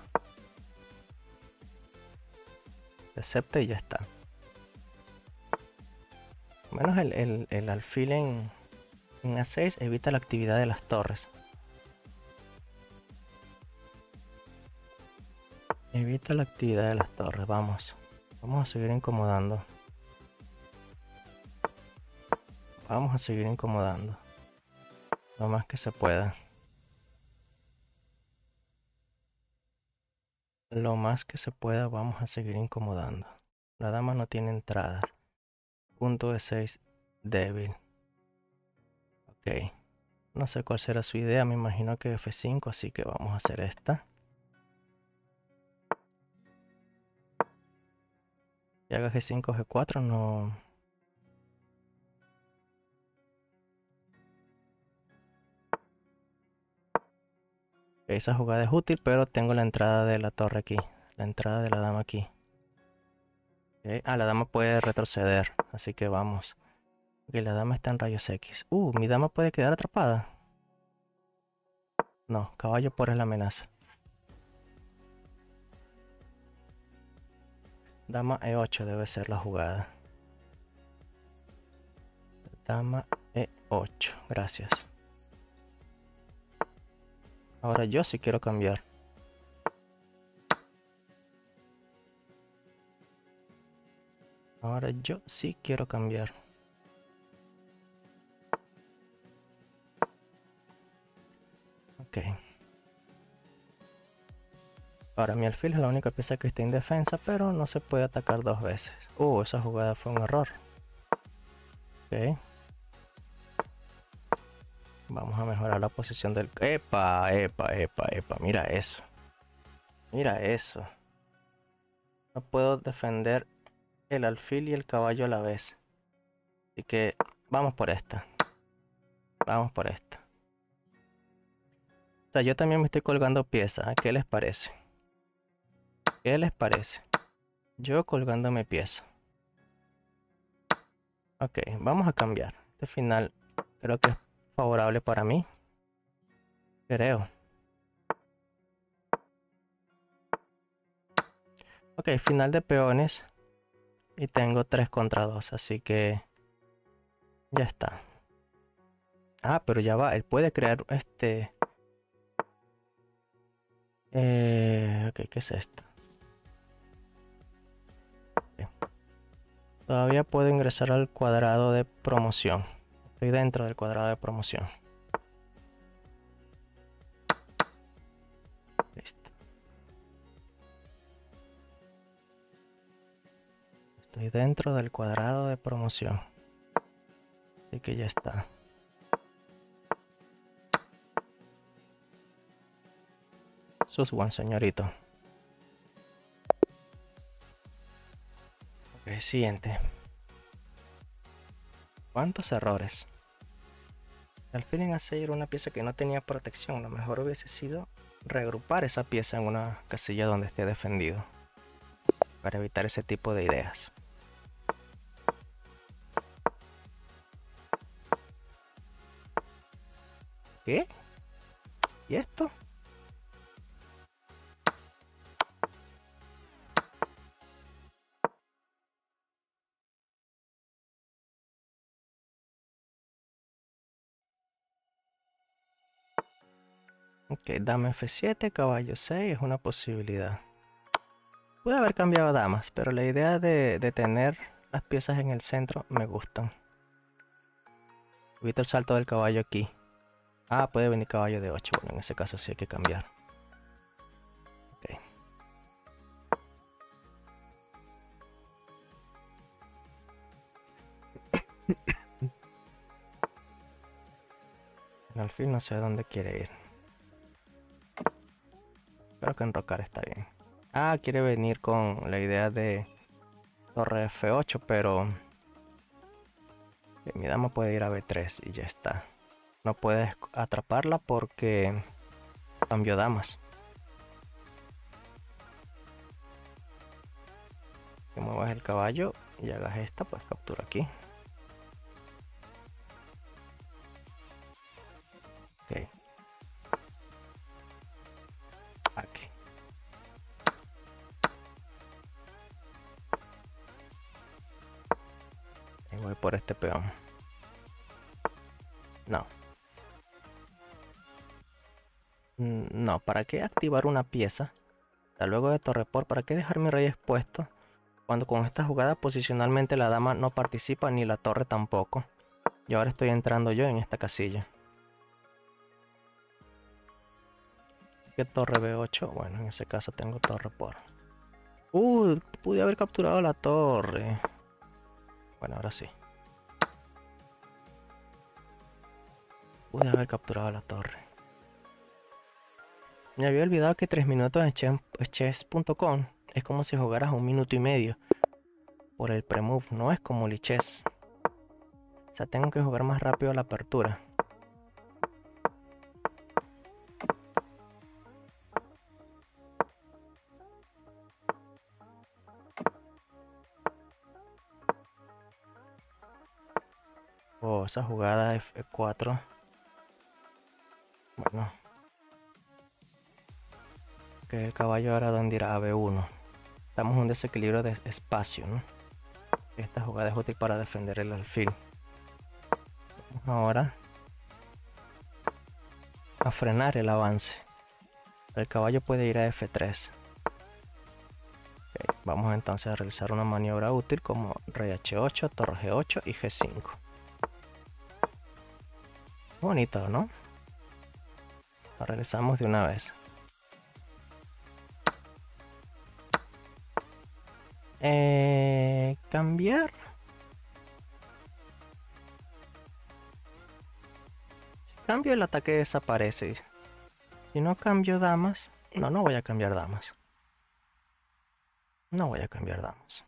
Se acepta y ya está. Menos el, el, el alfil en, en A seis evita la actividad de las torres. Evita la actividad de las torres. Vamos. Vamos a seguir incomodando. Vamos a seguir incomodando. Lo más que se pueda. Lo más que se pueda vamos a seguir incomodando. La dama no tiene entradas. Punto de seis débil. Ok. No sé cuál será su idea. Me imagino que F cinco, así que vamos a hacer esta. Y haga G cinco, G cuatro, no... Esa jugada es útil, pero tengo la entrada de la torre aquí. La entrada de la dama aquí. Okay. Ah, la dama puede retroceder, así que vamos. Ok, la dama está en rayos X. Uh, mi dama puede quedar atrapada. No, caballo por es la amenaza. Dama E ocho debe ser la jugada. Dama E ocho, gracias. Ahora yo sí quiero cambiar. Ahora yo sí quiero cambiar. Ok. Ahora mi alfil es la única pieza que está indefensa, pero no se puede atacar dos veces. Uh, esa jugada fue un error. Ok. Vamos a mejorar la posición del... ¡Epa! ¡Epa! ¡Epa! ¡Epa! Mira eso. Mira eso. No puedo defender el alfil y el caballo a la vez. Así que vamos por esta. Vamos por esta. O sea, yo también me estoy colgando piezas. ¿Qué les parece? ¿Qué les parece? Yo colgándome pieza. Ok, vamos a cambiar. Este final creo que es favorable para mí. Creo. Ok, final de peones. Y tengo tres contra dos, así que ya está. Ah, pero ya va. Él puede crear este... Eh, ok, ¿qué es esto? Okay. Todavía puedo ingresar al cuadrado de promoción. Estoy dentro del cuadrado de promoción. Listo. Estoy dentro del cuadrado de promoción. Así que ya está. Suswan, señorito. Ok, siguiente. ¿Cuántos errores? Al fin en hacer una pieza que no tenía protección, lo mejor hubiese sido reagrupar esa pieza en una casilla donde esté defendido. Para evitar ese tipo de ideas. ¿Qué? ¿Y esto? Ok, dama efe siete, caballo seis es una posibilidad. Pude haber cambiado damas, pero la idea de, de tener las piezas en el centro me gustan. Evito el salto del caballo aquí. Ah, puede venir caballo de ocho. Bueno, en ese caso sí hay que cambiar. Ok. El alfil no sé a dónde quiere ir. Creo que enrocar está bien. Ah, quiere venir con la idea de torre efe ocho, pero mi dama puede ir a be tres y ya está. No puedes atraparla porque cambió damas. Que muevas el caballo y hagas esta, pues captura aquí. Ok. Aquí. Y voy por este peón. No. No, ¿para qué activar una pieza? Luego de torre por, ¿para qué dejar mi rey expuesto? Cuando con esta jugada posicionalmente la dama no participa ni la torre tampoco. Y ahora estoy entrando yo en esta casilla. ¿Qué torre be ocho? Bueno, en ese caso tengo torre por. Uh, pude haber capturado la torre. Bueno, ahora sí. Pude haber capturado la torre. Me había olvidado que tres minutos en chess punto com es como si jugaras un minuto y medio. Por el pre-move, no es como Lichess. O sea, tengo que jugar más rápido la apertura. Oh, esa jugada efe cuatro. Bueno. Que el caballo ahora donde irá a be uno. Estamos en un desequilibrio de espacio, ¿no? Esta jugada es útil para defender el alfil. Vamos ahora a frenar el avance. El caballo puede ir a efe tres. Okay, vamos entonces a realizar una maniobra útil como rey hache ocho, torre ge ocho y ge cinco. Bonito, ¿no? Lo realizamos de una vez. Eh, cambiar. Si cambio el ataque desaparece. Si no cambio damas. No, no voy a cambiar damas. No voy a cambiar damas.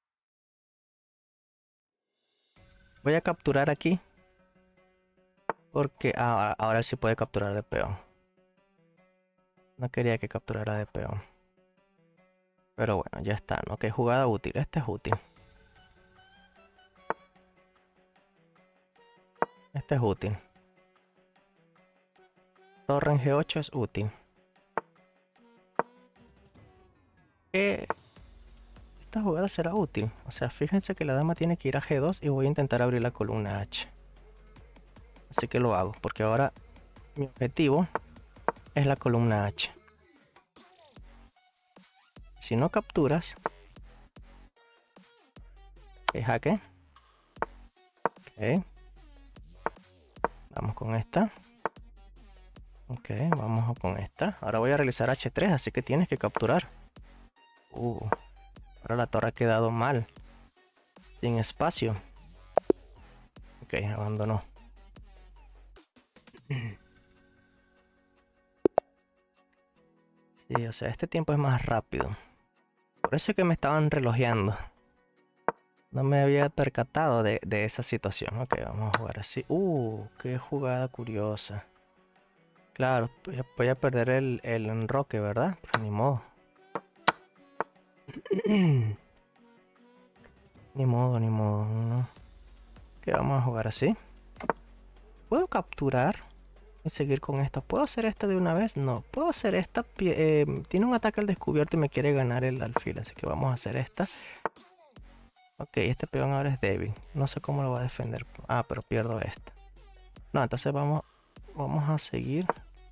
Voy a capturar aquí. Porque ah, ahora sí puede capturar de peón. No quería que capturara de peón. Pero bueno, ya está, ¿no? Que jugada útil. Este es útil. Este es útil. Torre en G ocho es útil. ¿Qué? Esta jugada será útil. O sea, fíjense que la dama tiene que ir a G dos y voy a intentar abrir la columna H. Así que lo hago, porque ahora mi objetivo es la columna H. Si no capturas, ¿qué jaque? Ok. Vamos con esta. Ok, vamos con esta. Ahora voy a realizar H tres, así que tienes que capturar. Uh, ahora la torre ha quedado mal. Sin espacio. Ok, abandonó. Sí, o sea, este tiempo es más rápido. Por eso es que me estaban relojeando. No me había percatado de, de esa situación. Ok, vamos a jugar así. Uh, qué jugada curiosa. Claro, voy a, voy a perder el, el enroque, ¿verdad? Pues ni modo. Ni modo, ni modo. No. Ok, vamos a jugar así. ¿Puedo capturar y seguir con esta? ¿Puedo hacer esta de una vez? No. ¿Puedo hacer esta? Eh, tiene un ataque al descubierto y me quiere ganar el alfil. Así que vamos a hacer esta. Ok, este peón ahora es débil. No sé cómo lo va a defender. Ah, pero pierdo esta. No, entonces vamos, vamos a seguir.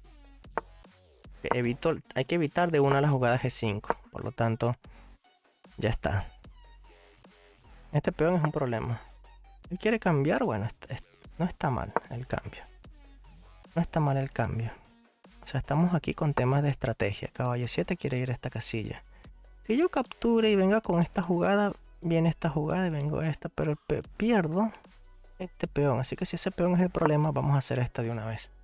Evito, hay que evitar de una las jugadas G cinco. Por lo tanto, ya está. Este peón es un problema. Él quiere cambiar. Bueno, este, este, no está mal el cambio. No está mal el cambio. O sea, estamos aquí con temas de estrategia. Caballo siete quiere ir a esta casilla. Que yo capture y venga con esta jugada. Viene esta jugada y vengo a esta. Pero pierdo este peón. Así que si ese peón es el problema, vamos a hacer esta de una vez.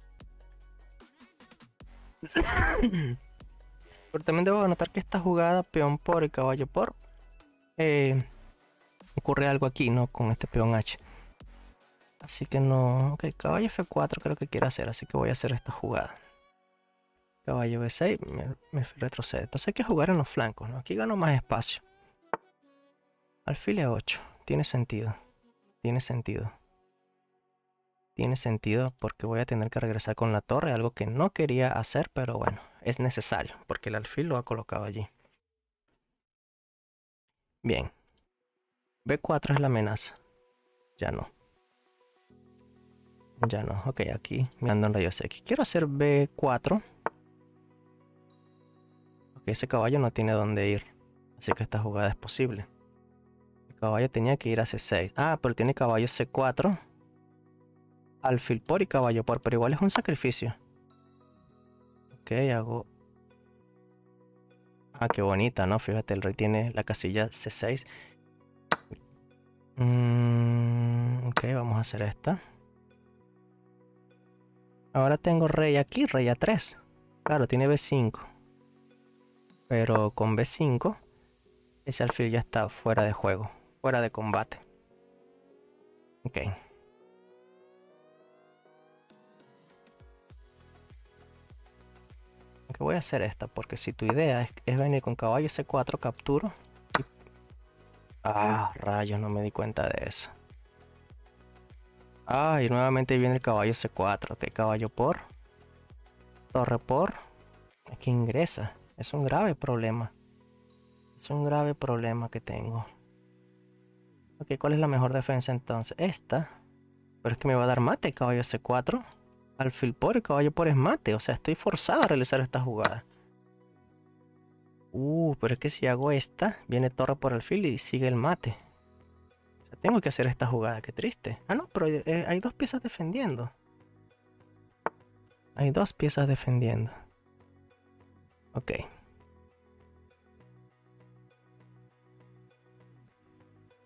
Pero también debo anotar que esta jugada, peón por y caballo por, eh, ocurre algo aquí, ¿no? Con este peón H. Así que no... Ok, caballo F cuatro creo que quiere hacer, así que voy a hacer esta jugada. Caballo B seis, me, me retrocede. Entonces hay que jugar en los flancos, ¿no? Aquí gano más espacio. Alfil E ocho, tiene sentido. Tiene sentido. Tiene sentido porque voy a tener que regresar con la torre, algo que no quería hacer, pero bueno, es necesario, porque el alfil lo ha colocado allí. Bien. B cuatro es la amenaza. Ya no. Ya no. Ok, aquí mirando en rayos X. Quiero hacer B cuatro. Ok, ese caballo no tiene dónde ir. Así que esta jugada es posible. El caballo tenía que ir a C seis. Ah, pero tiene caballo C cuatro. Alfil por y caballo por. Pero igual es un sacrificio. Ok, hago... Ah, qué bonita, ¿no? Fíjate, el rey tiene la casilla C seis. Mm, ok, vamos a hacer esta. Ahora tengo rey aquí, rey A tres. Claro, tiene B cinco. Pero con B cinco, ese alfil ya está fuera de juego, fuera de combate. Ok. Aunque voy a hacer esta, porque si tu idea es, es venir con caballo C cuatro, capturo. Y... Ah, rayos, no me di cuenta de eso. Ah, y nuevamente viene el caballo C cuatro. Ok, caballo por. Torre por. Aquí ingresa. Es un grave problema. Es un grave problema que tengo. Ok, ¿cuál es la mejor defensa entonces? Esta. Pero es que me va a dar mate caballo C cuatro. Alfil por y caballo por es mate. O sea, estoy forzado a realizar esta jugada. Uh, pero es que si hago esta, viene torre por alfil y sigue el mate. O sea, tengo que hacer esta jugada. Qué triste. Ah, no, pero eh, hay dos piezas defendiendo. Hay dos piezas defendiendo. Ok.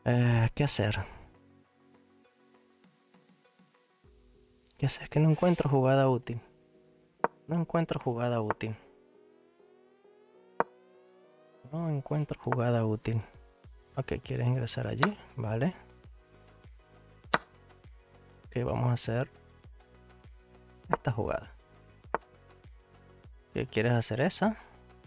Eh, ¿Qué hacer? ¿Qué hacer? Que no encuentro jugada útil. No encuentro jugada útil. No encuentro jugada útil. Ok, ¿quieres ingresar allí? Vale. Ok, vamos a hacer esta jugada. ¿Qué quieres hacer esa?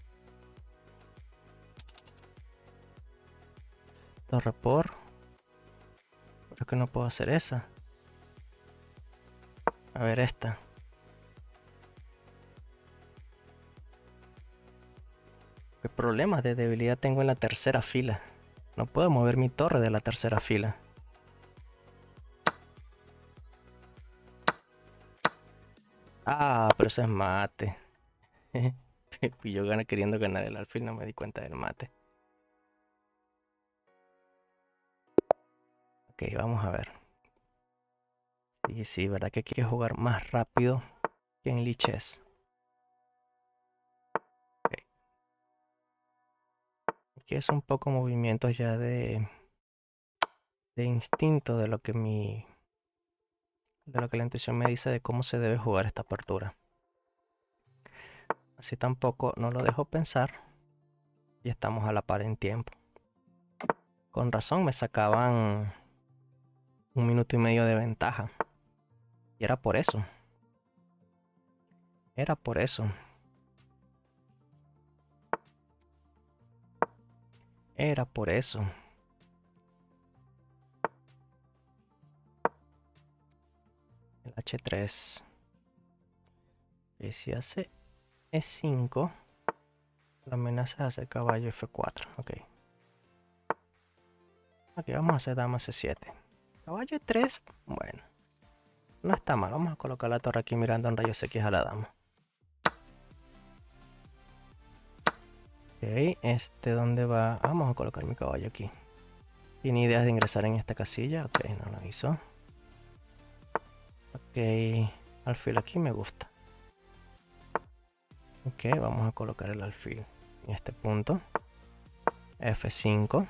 Torre por. Pero es que no puedo hacer esa. A ver esta. ¿Qué problemas de debilidad tengo en la tercera fila? No puedo mover mi torre de la tercera fila. Ah, pero eso es mate. Y yo gano queriendo ganar el alfil, no me di cuenta del mate. Ok, vamos a ver. Sí, sí, verdad que hay que jugar más rápido que en Lichess. Okay. Aquí es un poco movimientos ya de, de instinto de lo que mi de lo que la intuición me dice de cómo se debe jugar esta apertura. Así tampoco no lo dejo pensar y estamos a la par en tiempo. Con razón me sacaban un minuto y medio de ventaja. Y era por eso. Era por eso. Era por eso. El hache tres. Y si hace e cinco, la amenaza es hacer caballo efe cuatro. Ok. Ok, vamos a hacer dama ce siete. Caballo e tres, bueno. No está mal. Vamos a colocar la torre aquí mirando en rayos X a la dama. Ok, este, ¿dónde va? Vamos a colocar mi caballo aquí. ¿Tiene ideas de ingresar en esta casilla? Ok, no lo hizo. Ok, alfil aquí me gusta. Ok, vamos a colocar el alfil en este punto. efe cinco.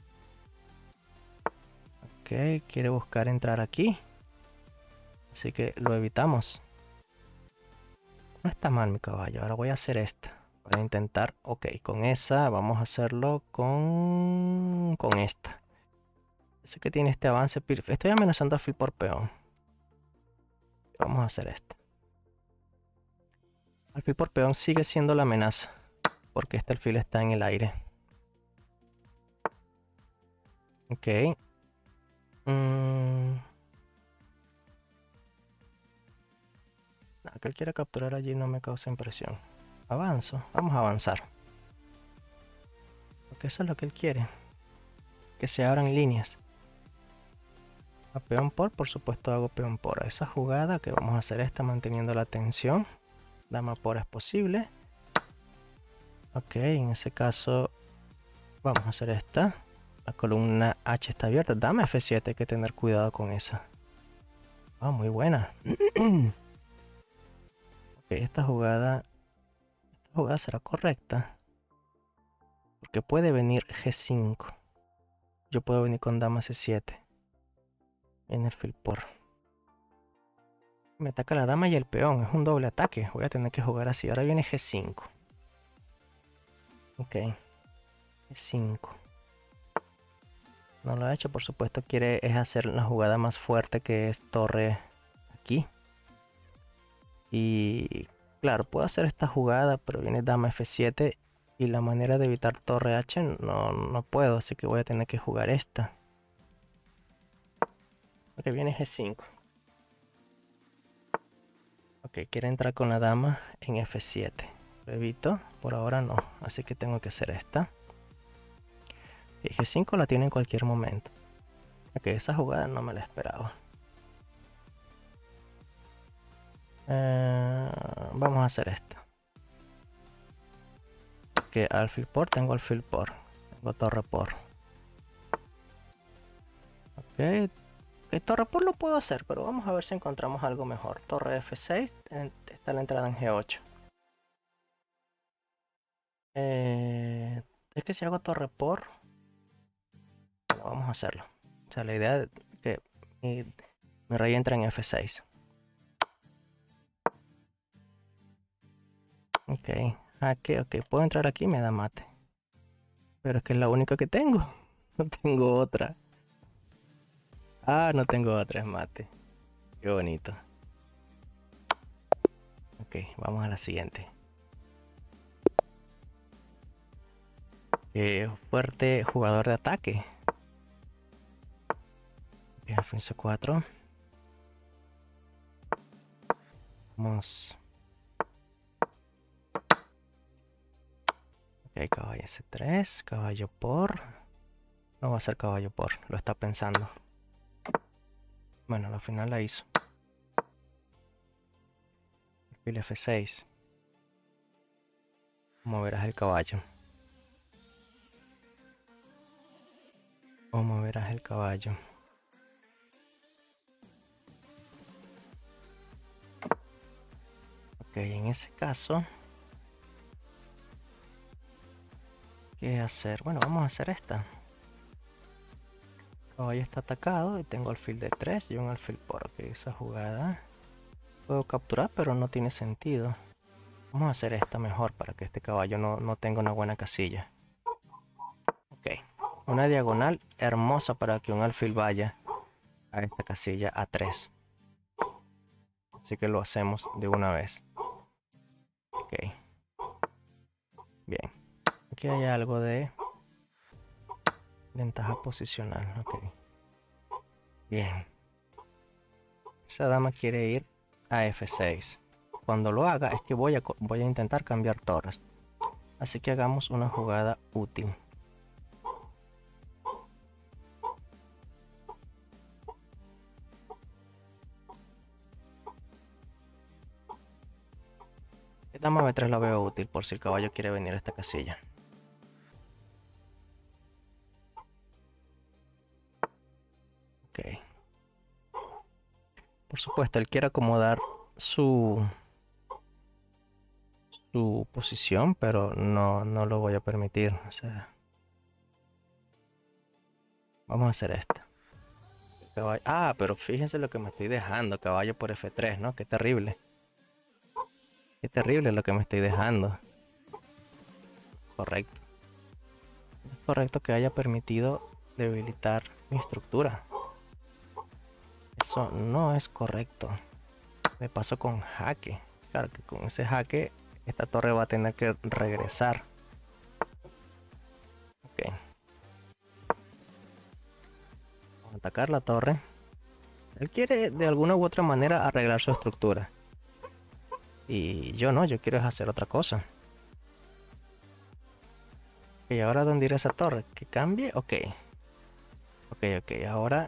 Ok, quiere buscar entrar aquí. Así que lo evitamos. No está mal mi caballo. Ahora voy a hacer esta. Voy a intentar. Ok, con esa vamos a hacerlo con, con esta. Sé que tiene este avance. Estoy amenazando alfil por peón. Vamos a hacer esto. Alfil por peón sigue siendo la amenaza. Porque este alfil está en el aire. Ok. Mm. Que él quiera capturar allí no me causa impresión. Avanzo. Vamos a avanzar. Porque eso es lo que él quiere. Que se abran líneas. A peón por, por supuesto hago peón por. A esa jugada que vamos a hacer esta manteniendo la tensión. Dama por es posible. Ok, en ese caso vamos a hacer esta. La columna hache está abierta. Dama efe siete, hay que tener cuidado con esa. Ah, muy buena. Ok, esta jugada, esta jugada será correcta. Porque puede venir ge cinco. Yo puedo venir con dama ce siete. En el fil por. Me ataca la dama y el peón. Es un doble ataque. Voy a tener que jugar así. Ahora viene ge cinco. Ok. ge cinco. No lo ha hecho. Por supuesto quiere es hacer la jugada más fuerte, que es torre aquí. Y claro, puedo hacer esta jugada, pero viene dama efe siete. Y la manera de evitar torre hache no, no puedo. Así que voy a tener que jugar esta. Ok, viene ge cinco. Ok, quiere entrar con la dama en efe siete. Lo evito, por ahora no, así que tengo que hacer esta. Y ge cinco la tiene en cualquier momento. Ok, esa jugada no me la esperaba. Eh, vamos a hacer esto. Que alfil por, tengo alfil por. Tengo torre por. Ok, okay, torre por lo puedo hacer, pero vamos a ver si encontramos algo mejor. Torre efe seis, está la entrada en ge ocho. Eh, es que si hago torre por... Bueno, vamos a hacerlo. O sea, la idea es que mi, mi rey entra en F seis. Ok, jaque, ok, puedo entrar aquí y me da mate. Pero es que es la única que tengo. No tengo otra. Ah, no tengo otra, es mate. Qué bonito. Ok, vamos a la siguiente. Eh, fuerte jugador de ataque. Ok, alfil C cuatro. Vamos. Ok, caballo C tres. Caballo por. No va a ser caballo por. Lo está pensando. Bueno, al final la hizo. Alfil F seis. Moverás el caballo. O moverás el caballo. Ok, en ese caso, ¿qué hacer? Bueno, vamos a hacer esta. El caballo está atacado y tengo alfil de tres y un alfil por. Ok, esa jugada puedo capturar, pero no tiene sentido. Vamos a hacer esta mejor para que este caballo no, no tenga una buena casilla. Ok, una diagonal hermosa para que un alfil vaya a esta casilla A tres. Así que lo hacemos de una vez. Ok. Bien. Aquí hay algo de ventaja posicional. Ok. Bien. Esa dama quiere ir a F seis. Cuando lo haga es que voy a, voy a intentar cambiar torres. Así que hagamos una jugada útil. Dama B tres la veo útil por si el caballo quiere venir a esta casilla. Ok. Por supuesto, él quiere acomodar su, su posición, pero no, no lo voy a permitir. O sea, vamos a hacer esto. Caballo. Ah, pero fíjense lo que me estoy dejando. Caballo por F tres, ¿no? Qué terrible. Qué terrible lo que me estoy dejando. Correcto. Es correcto que haya permitido debilitar mi estructura. Eso no es correcto. Me paso con jaque. Claro que con ese jaque esta torre va a tener que regresar. Ok. Vamos a atacar la torre. Él quiere de alguna u otra manera arreglar su estructura. Y yo no, yo quiero hacer otra cosa. Ok, ahora ¿dónde irá esa torre? ¿Que cambie? Ok. Ok, ok, ahora...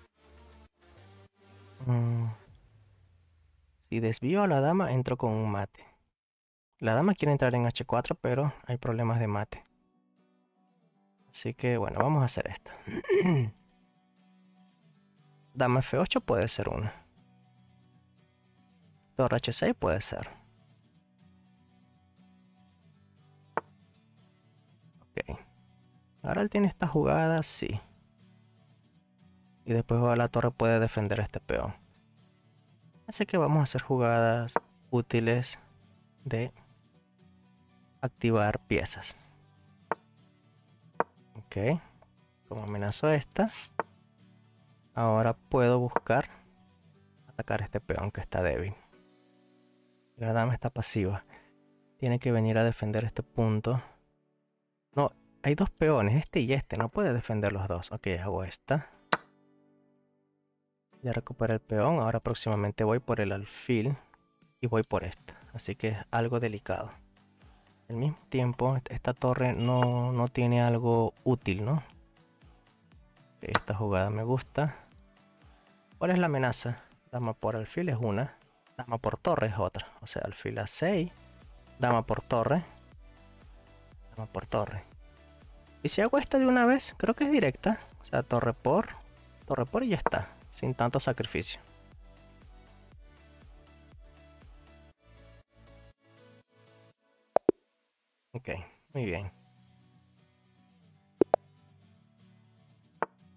Mmm, si desvío a la dama, entro con un mate. La dama quiere entrar en H cuatro, pero hay problemas de mate. Así que bueno, vamos a hacer esto. Dama F ocho puede ser una. Torre H seis puede ser. Ok. Ahora él tiene esta jugada, sí. Y después la torre puede defender este peón. Así que vamos a hacer jugadas útiles de activar piezas. Ok. Como amenazo esta, ahora puedo buscar atacar este peón que está débil. La dama está pasiva. Tiene que venir a defender este punto. No, hay dos peones, este y este. No puede defender los dos. Ok, hago esta. Ya recuperé el peón. Ahora próximamente voy por el alfil. Y voy por esta. Así que es algo delicado. Al mismo tiempo, esta torre no, no tiene algo útil, ¿no? Esta jugada me gusta. ¿Cuál es la amenaza? Dama por alfil es una. Dama por torre es otra. O sea, alfil A seis. Dama por torre. Dama por torre. Y si hago esta de una vez, creo que es directa. O sea, torre por. Torre por y ya está. Sin tanto sacrificio. Ok, muy bien.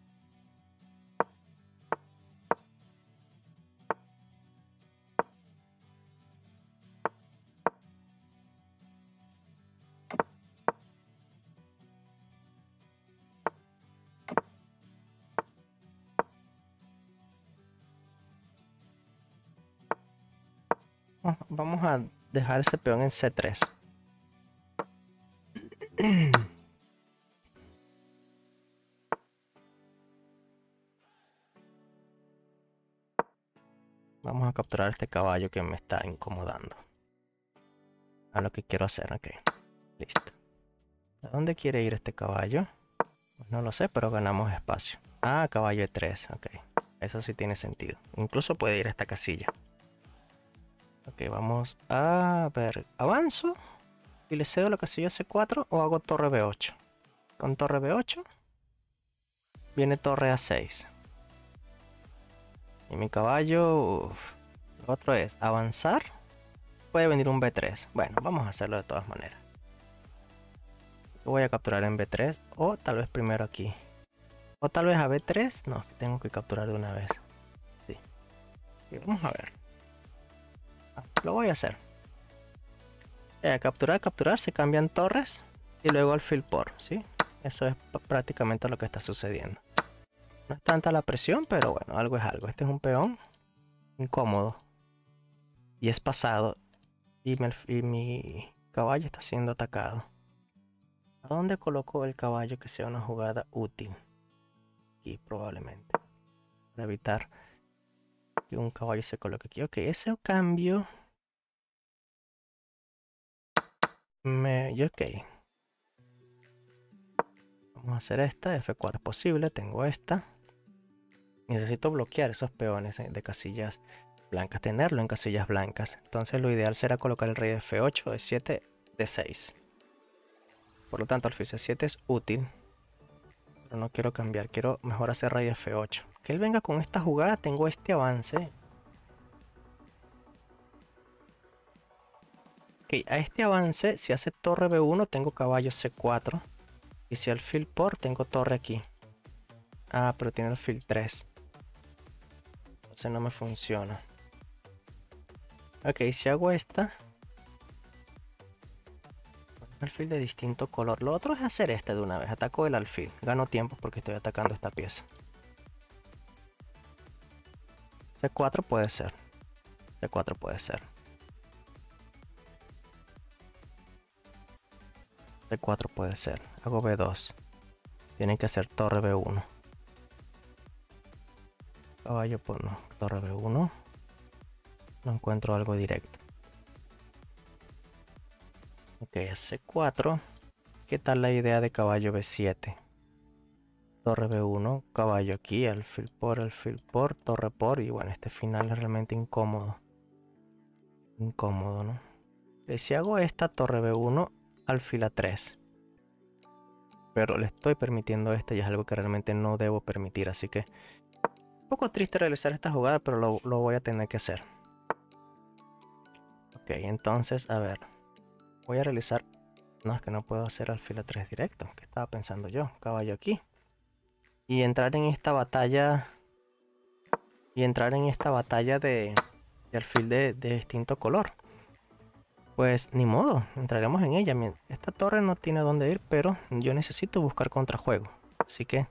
vamos a dejar ese peón en C tres. Vamos a capturar este caballo que me está incomodando. A lo que quiero hacer, ok. Listo. ¿A dónde quiere ir este caballo? Pues no lo sé, pero ganamos espacio. Ah, caballo E tres, ok. Eso sí tiene sentido. Incluso puede ir a esta casilla. Ok, vamos a ver. ¿Avanzo y le cedo la casilla C cuatro o hago torre B ocho? Con torre B ocho viene torre A seis. Y mi caballo... Uf. Lo otro es avanzar. Puede venir un B tres. Bueno, vamos a hacerlo de todas maneras. Lo voy a capturar en B tres. O tal vez primero aquí. O tal vez a B tres. No, tengo que capturar de una vez. Sí. Y vamos a ver. Ah, lo voy a hacer. Eh, capturar, capturar. Se cambian torres. Y luego alfil por. ¿Sí? Eso es prácticamente lo que está sucediendo. No es tanta la presión, pero bueno, algo es algo. Este es un peón incómodo. Y es pasado. Y mi, y mi caballo está siendo atacado. ¿A dónde coloco el caballo que sea una jugada útil? Aquí probablemente. Para evitar que un caballo se coloque aquí. Ok, ese cambio. Me... Ok. Vamos a hacer esta. F cuatro es posible. Tengo esta. Necesito bloquear esos peones de casillas blancas. Tenerlo en casillas blancas. Entonces lo ideal será colocar el rey F ocho, E siete, D seis. Por lo tanto, alfil C siete es útil. Pero no quiero cambiar. Quiero mejor hacer rey F ocho. Que él venga con esta jugada. Tengo este avance. Ok, a este avance, si hace torre B uno, tengo caballo C cuatro. Y si alfil por, tengo torre aquí. Ah, pero tiene alfil tres. Entonces no me funciona. Ok, si hago esta. Alfil de distinto color. Lo otro es hacer este de una vez. Ataco el alfil. Gano tiempo porque estoy atacando esta pieza. C cuatro puede ser. C cuatro puede ser. C cuatro puede ser. Hago B dos. Tienen que hacer torre B uno. Caballo por no. Torre B uno. No encuentro algo directo. Ok, C cuatro. ¿Qué tal la idea de caballo B siete? Torre B uno, caballo aquí, alfil por, alfil por, torre por. Y bueno, este final es realmente incómodo. Incómodo, ¿no? Y si hago esta torre B uno, alfil A tres. Pero le estoy permitiendo este y es algo que realmente no debo permitir. Así que un poco triste realizar esta jugada, pero lo, lo voy a tener que hacer. Ok, entonces, a ver. Voy a realizar... No, es que no puedo hacer alfil A tres directo. ¿Qué estaba pensando yo? Caballo aquí. Y entrar en esta batalla... Y entrar en esta batalla de, de alfil de, de distinto color. Pues ni modo, entraremos en ella. Esta torre no tiene dónde ir, pero yo necesito buscar contrajuego. Así que...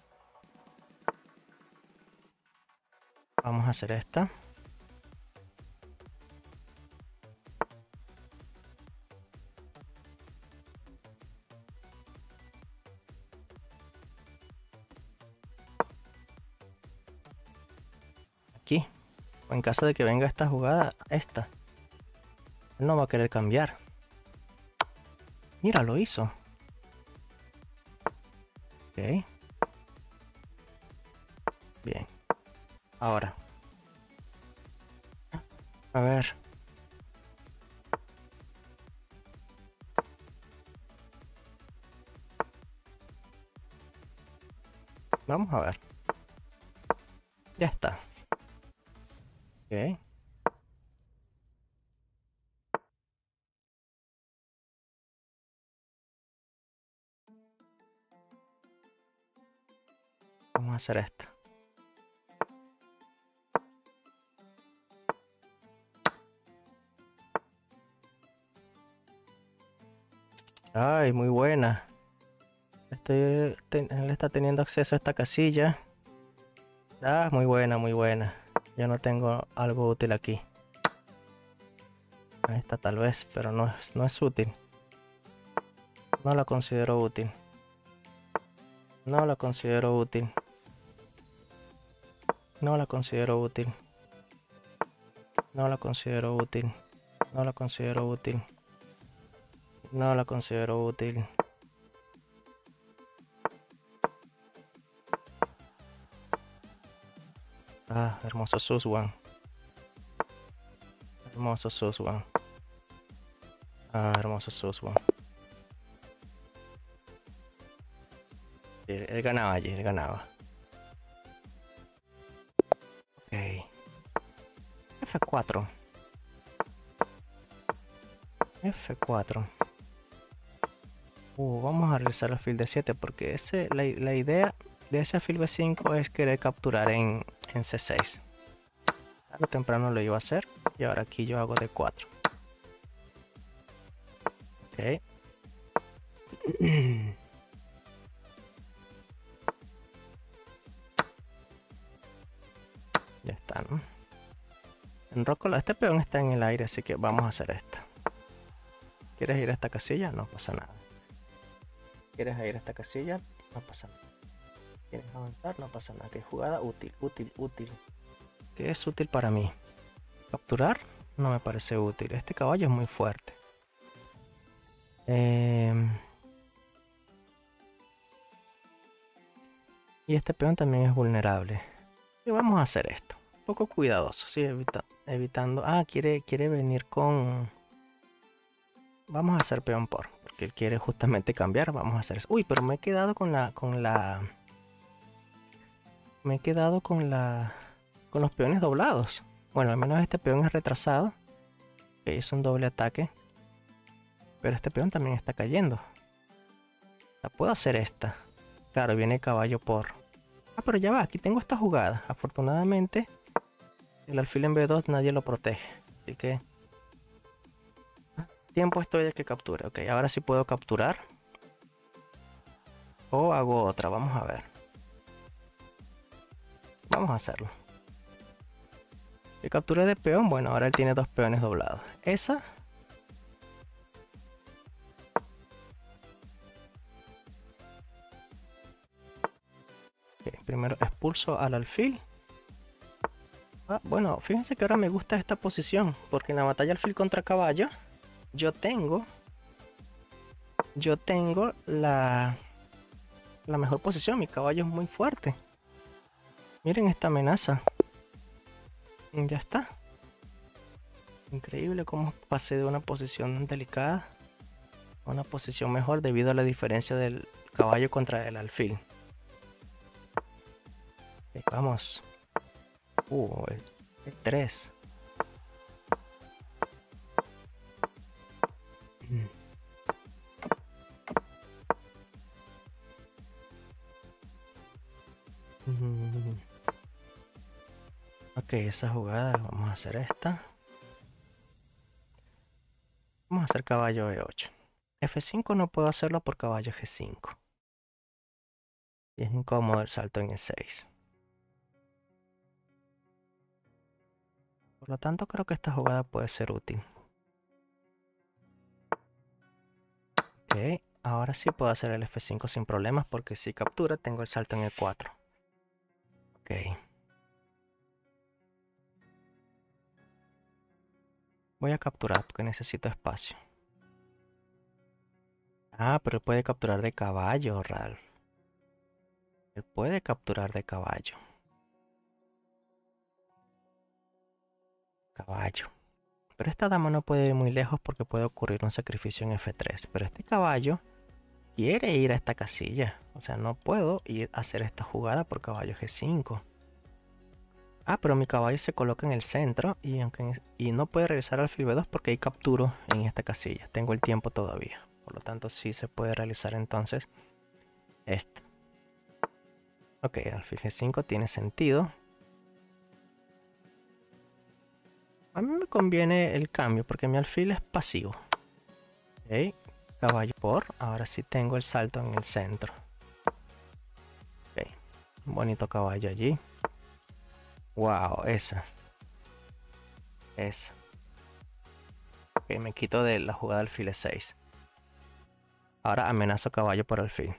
Vamos a hacer esta. Aquí. O en caso de que venga esta jugada, esta. Él no va a querer cambiar. Mira, lo hizo. Ok. Bien. Ahora. A ver. Vamos a ver. Ya está. Ok. Vamos a hacer esto. Ay, muy buena. Estoy, ten, él está teniendo acceso a esta casilla. Ah, muy buena, muy buena. Yo no tengo algo útil aquí. Esta tal vez, pero no es, no es útil. No la considero útil. No la considero útil. No la considero útil. No la considero útil. No la considero útil. No la considero útil. Ah, hermoso Suswan. Hermoso Suswan. Ah, hermoso Suswan. Él, él ganaba allí, él ganaba. Ok. F cuatro. F cuatro. Uh, vamos a realizar el alfil de siete porque ese, la, la idea de ese alfil B cinco es querer capturar en, en C seis. Tarde o temprano lo iba a hacer y ahora aquí yo hago D cuatro. Ok. Ya está, ¿no? Enrócalo. Este peón está en el aire, así que vamos a hacer esto. ¿Quieres ir a esta casilla? No pasa nada. ¿Quieres ir a esta casilla? No pasa nada. ¿Quieres avanzar? No pasa nada. ¿Qué jugada? Útil, útil, útil. ¿Qué es útil para mí? ¿Capturar? No me parece útil. Este caballo es muy fuerte. Eh... Y este peón también es vulnerable. Y vamos a hacer esto. Un poco cuidadoso, sí, evita, evitando. Ah, quiere, quiere venir con. Vamos a hacer peón por, porque él quiere justamente cambiar. Vamos a hacer eso. Uy, pero me he quedado con la, con la. Me he quedado con la, con los peones doblados. Bueno, al menos este peón es retrasado. Que es un doble ataque. Pero este peón también está cayendo. La puedo hacer esta. Claro, viene el caballo por. Ah, pero ya va, aquí tengo esta jugada. Afortunadamente, el alfil en B dos nadie lo protege. Así que... tiempo estoy de que capture. Ok, ahora sí puedo capturar. O hago otra, vamos a ver. Vamos a hacerlo. Que capturé de peón, bueno, ahora él tiene dos peones doblados. Esa... Okay, primero expulso al alfil. Ah, bueno, fíjense que ahora me gusta esta posición, porque en la batalla alfil contra caballo, yo tengo, yo tengo la, la mejor posición. Mi caballo es muy fuerte. Miren esta amenaza. Ya está. Increíble cómo pasé de una posición delicada a una posición mejor debido a la diferencia del caballo contra el alfil. Okay, vamos. Uh, el, el tres. Mm. Mm. Ok, esa jugada, vamos a hacer esta. Vamos a hacer caballo E ocho. F cinco no puedo hacerlo por caballo G cinco. Y es incómodo el salto en E seis. Por lo tanto, creo que esta jugada puede ser útil. Ok, ahora sí puedo hacer el F cinco sin problemas porque si captura tengo el salto en E cuatro. Ok. Voy a capturar porque necesito espacio. Ah, pero él puede capturar de caballo, Ralph. Él puede capturar de caballo. Caballo. Pero esta dama no puede ir muy lejos porque puede ocurrir un sacrificio en F tres. Pero este caballo quiere ir a esta casilla. O sea, no puedo ir a hacer esta jugada por caballo G cinco. Ah, pero mi caballo se coloca en el centro y, aunque, y no puede regresar al alfil B dos porque hay capturo en esta casilla. Tengo el tiempo todavía. Por lo tanto, sí se puede realizar entonces esta. Ok, alfil G cinco tiene sentido. A mí me conviene el cambio porque mi alfil es pasivo. Ok, caballo por. Ahora sí tengo el salto en el centro. Ok, un bonito caballo allí. Wow, esa. Esa. Ok, me quito de la jugada alfil e seis. Ahora amenazo caballo por alfil.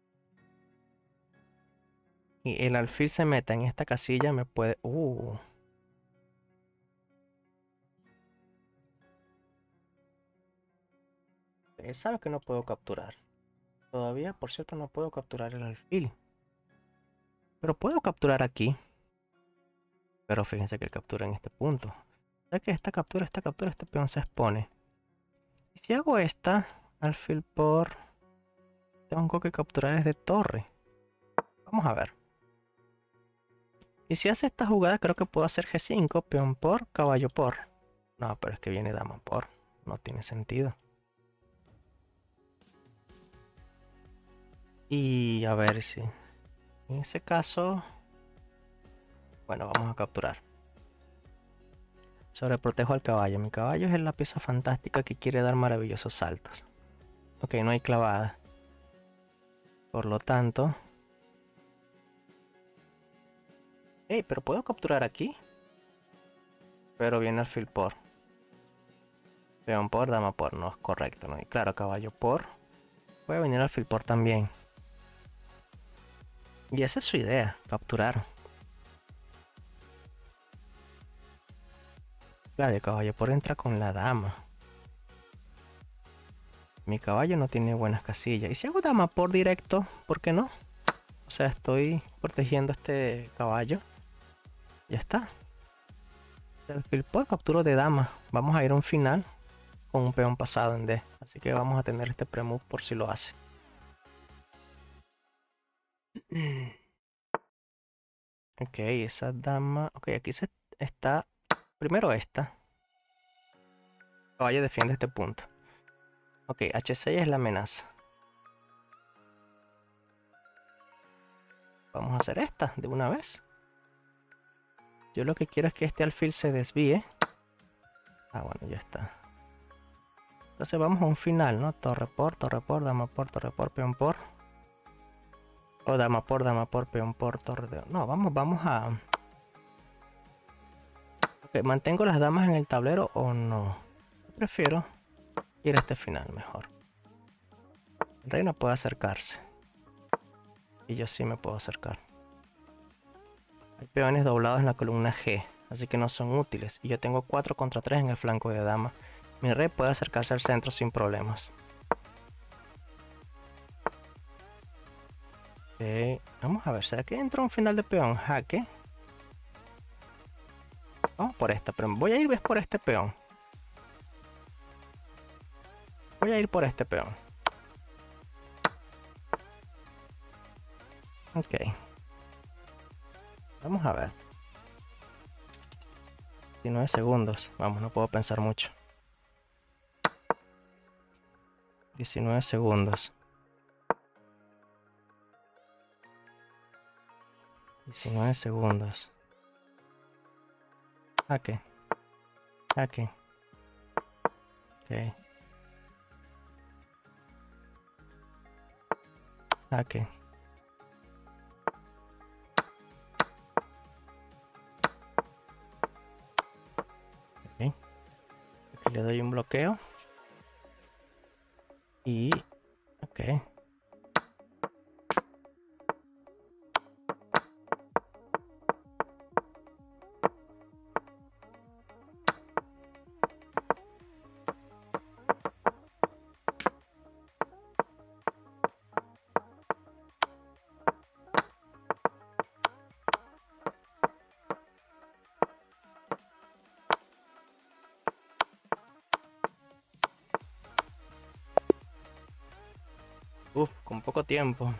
Y el alfil se meta en esta casilla, me puede... Uh. Él sabe que no puedo capturar. Todavía, por cierto, no puedo capturar el alfil. Pero puedo capturar aquí. Pero fíjense que él captura en este punto. O sea que esta captura, esta captura, este peón se expone. Y si hago esta, alfil por... Tengo que capturar desde torre. Vamos a ver. Y si hace esta jugada, creo que puedo hacer ge cinco, peón por, caballo por. No, pero es que viene dama por. No tiene sentido. Y a ver si... En ese caso... Bueno, vamos a capturar. Sobreprotejo al caballo. Mi caballo es la pieza fantástica que quiere dar maravillosos saltos. Ok, no hay clavada. Por lo tanto... Hey, pero puedo capturar aquí. Pero viene alfil por. Peón por, dama por. No es correcto, ¿no? Y claro, caballo por. Puede venir alfil por también. Y esa es su idea, capturar. Claro, el caballo por entra con la dama. Mi caballo no tiene buenas casillas. Y si hago dama por directo, ¿por qué no? O sea, estoy protegiendo este caballo. Ya está. El alfil por capturo de dama. Vamos a ir a un final con un peón pasado en D. Así que vamos a tener este premove por si lo hace. Ok, esa dama... Ok, aquí se está... Primero esta. Caballo defiende este punto. Ok, hache seis es la amenaza. Vamos a hacer esta de una vez. Yo lo que quiero es que este alfil se desvíe. Ah, bueno, ya está. Entonces vamos a un final, ¿no? Torre por, torre por, dama por, torre por, peón por. O dama por, dama por, peón por, torre de... No, vamos, vamos a... Ok, ¿mantengo las damas en el tablero o no? Prefiero ir a este final mejor. El rey no puede acercarse. Y yo sí me puedo acercar. Hay peones doblados en la columna G, así que no son útiles. Y yo tengo cuatro contra tres en el flanco de dama. Mi rey puede acercarse al centro sin problemas. Ok, vamos a ver, ¿será que entra un final de peón? Jaque. Vamos por esta, pero voy a ir, ¿ves? Por este peón. Voy a ir por este peón. Ok. Vamos a ver. diecinueve segundos. Vamos, no puedo pensar mucho. diecinueve segundos. diecinueve segundos. Jaque. Jaque. Ok. Jaque. Ok. Aquí le doy un bloqueo. Y... Ok. Uf, con poco tiempo.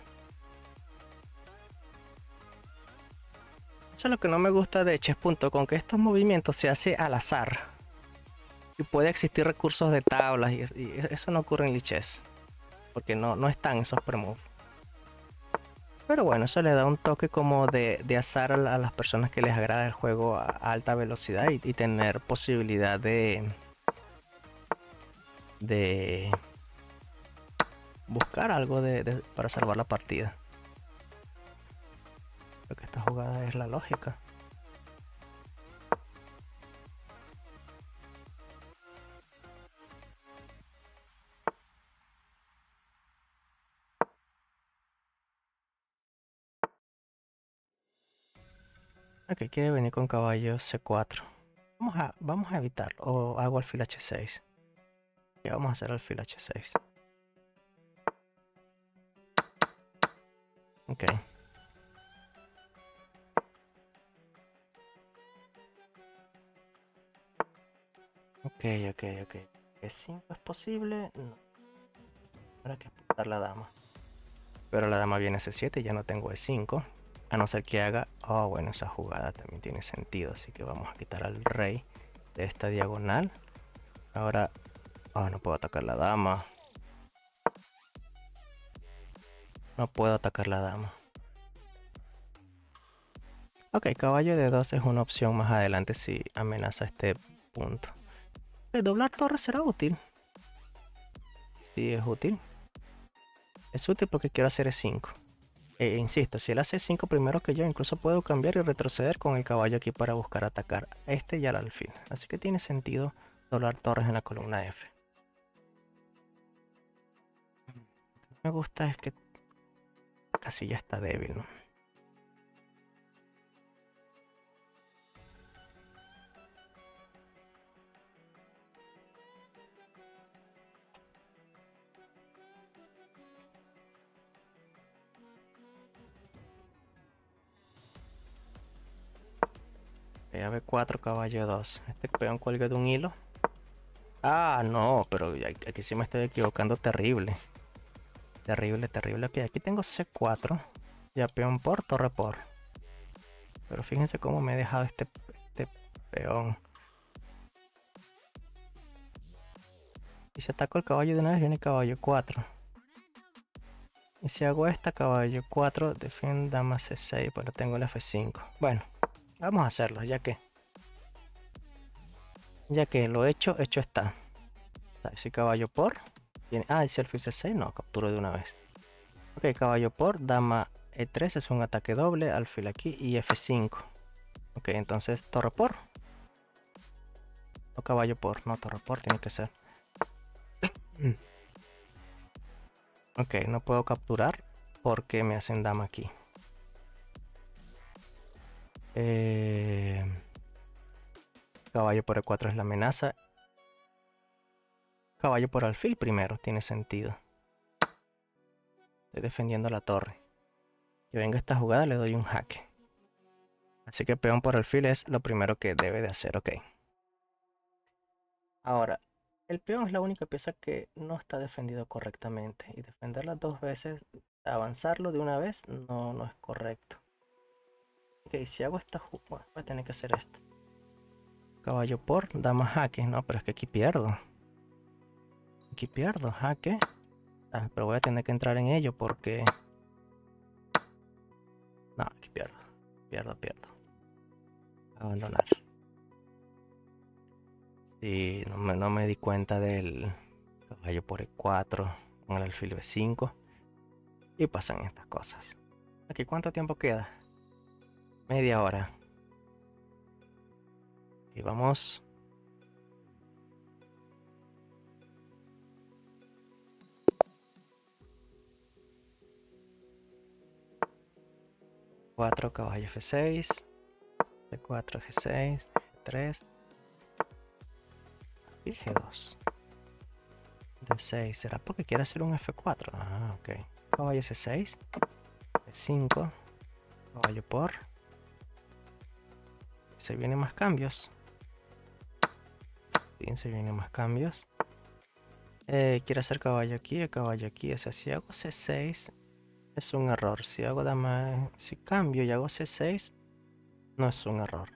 Eso es lo que no me gusta de chess punto com, que estos movimientos se hace al azar. Y puede existir recursos de tablas y, y eso no ocurre en Lichess. Porque no, no están esos premoves. Pero bueno, eso le da un toque como de, de azar a, la, a las personas que les agrada el juego a, a alta velocidad y, y tener posibilidad de... de buscar algo de, de, para salvar la partida. Creo que esta jugada es la lógica. Ok, quiere venir con caballo C cuatro. Vamos a, vamos a evitarlo. O hago alfil H seis. Y vamos a hacer alfil H seis. Ok. Ok, ok, ok. ¿E cinco es posible? No. Habrá que explotar la dama. Pero la dama viene C siete y ya no tengo E cinco. A no ser que haga... Oh, bueno, esa jugada también tiene sentido. Así que vamos a quitar al rey de esta diagonal. Ahora... Oh, no puedo atacar la dama. No puedo atacar la dama. Ok, caballo de dos es una opción más adelante si amenaza este punto. El doblar torre será útil. Sí, es útil. Es útil porque quiero hacer E cinco. E insisto, si él hace E cinco primero que yo, incluso puedo cambiar y retroceder con el caballo aquí para buscar atacar a este y al alfil. Así que tiene sentido doblar torres en la columna F. Lo que me gusta es que la casilla está débil, ¿no? A B cuatro, caballo dos. Este peón cuelga de un hilo. Ah, no, pero aquí sí me estoy equivocando terrible. Terrible, terrible. Ok, aquí tengo C cuatro. Ya peón por, torre por. Pero fíjense cómo me he dejado este, este peón. Y si ataco el caballo de una vez, viene caballo cuatro. Y si hago esta, caballo cuatro, defiende dama C seis, pero tengo el F cinco. Bueno, vamos a hacerlo, ya que... Ya que lo hecho, hecho está. Si caballo por... Viene, ah, y si alfil C seis, no, capturo de una vez. Ok, caballo por, dama E tres es un ataque doble, alfil aquí y F cinco. Ok, entonces torre por. O caballo por, no torre por, tiene que ser. Ok, no puedo capturar porque me hacen dama aquí. Eh, caballo por E cuatro es la amenaza. Caballo por alfil primero, tiene sentido. Estoy defendiendo la torre. Que venga esta jugada, le doy un jaque. Así que peón por alfil es lo primero que debe de hacer, ok. Ahora, el peón es la única pieza que no está defendido correctamente. Y defenderla dos veces, avanzarlo de una vez, no, no es correcto. Ok, si hago esta jugada, bueno, voy a tener que hacer esto. Caballo por, dama jaque. No, pero es que aquí pierdo. Aquí pierdo, jaque. Ah, pero voy a tener que entrar en ello porque... No, aquí pierdo. Pierdo, pierdo. Abandonar. Sí, no me, no me di cuenta del caballo por E cuatro con el alfil B cinco. Y pasan estas cosas. Aquí, ¿cuánto tiempo queda? Media hora. Y vamos. cuatro, caballo F seis. C cuatro, G seis. G tres. Y G dos. D seis. ¿Será porque quiere hacer un F cuatro? Ah, ok. Caballo C seis. E cinco. Caballo por. Se vienen más cambios. Bien, se vienen más cambios. Eh, quiere hacer caballo aquí, el caballo aquí. O sea, si hago C seis es un error. Si hago dama, si cambio y hago C seis, no es un error.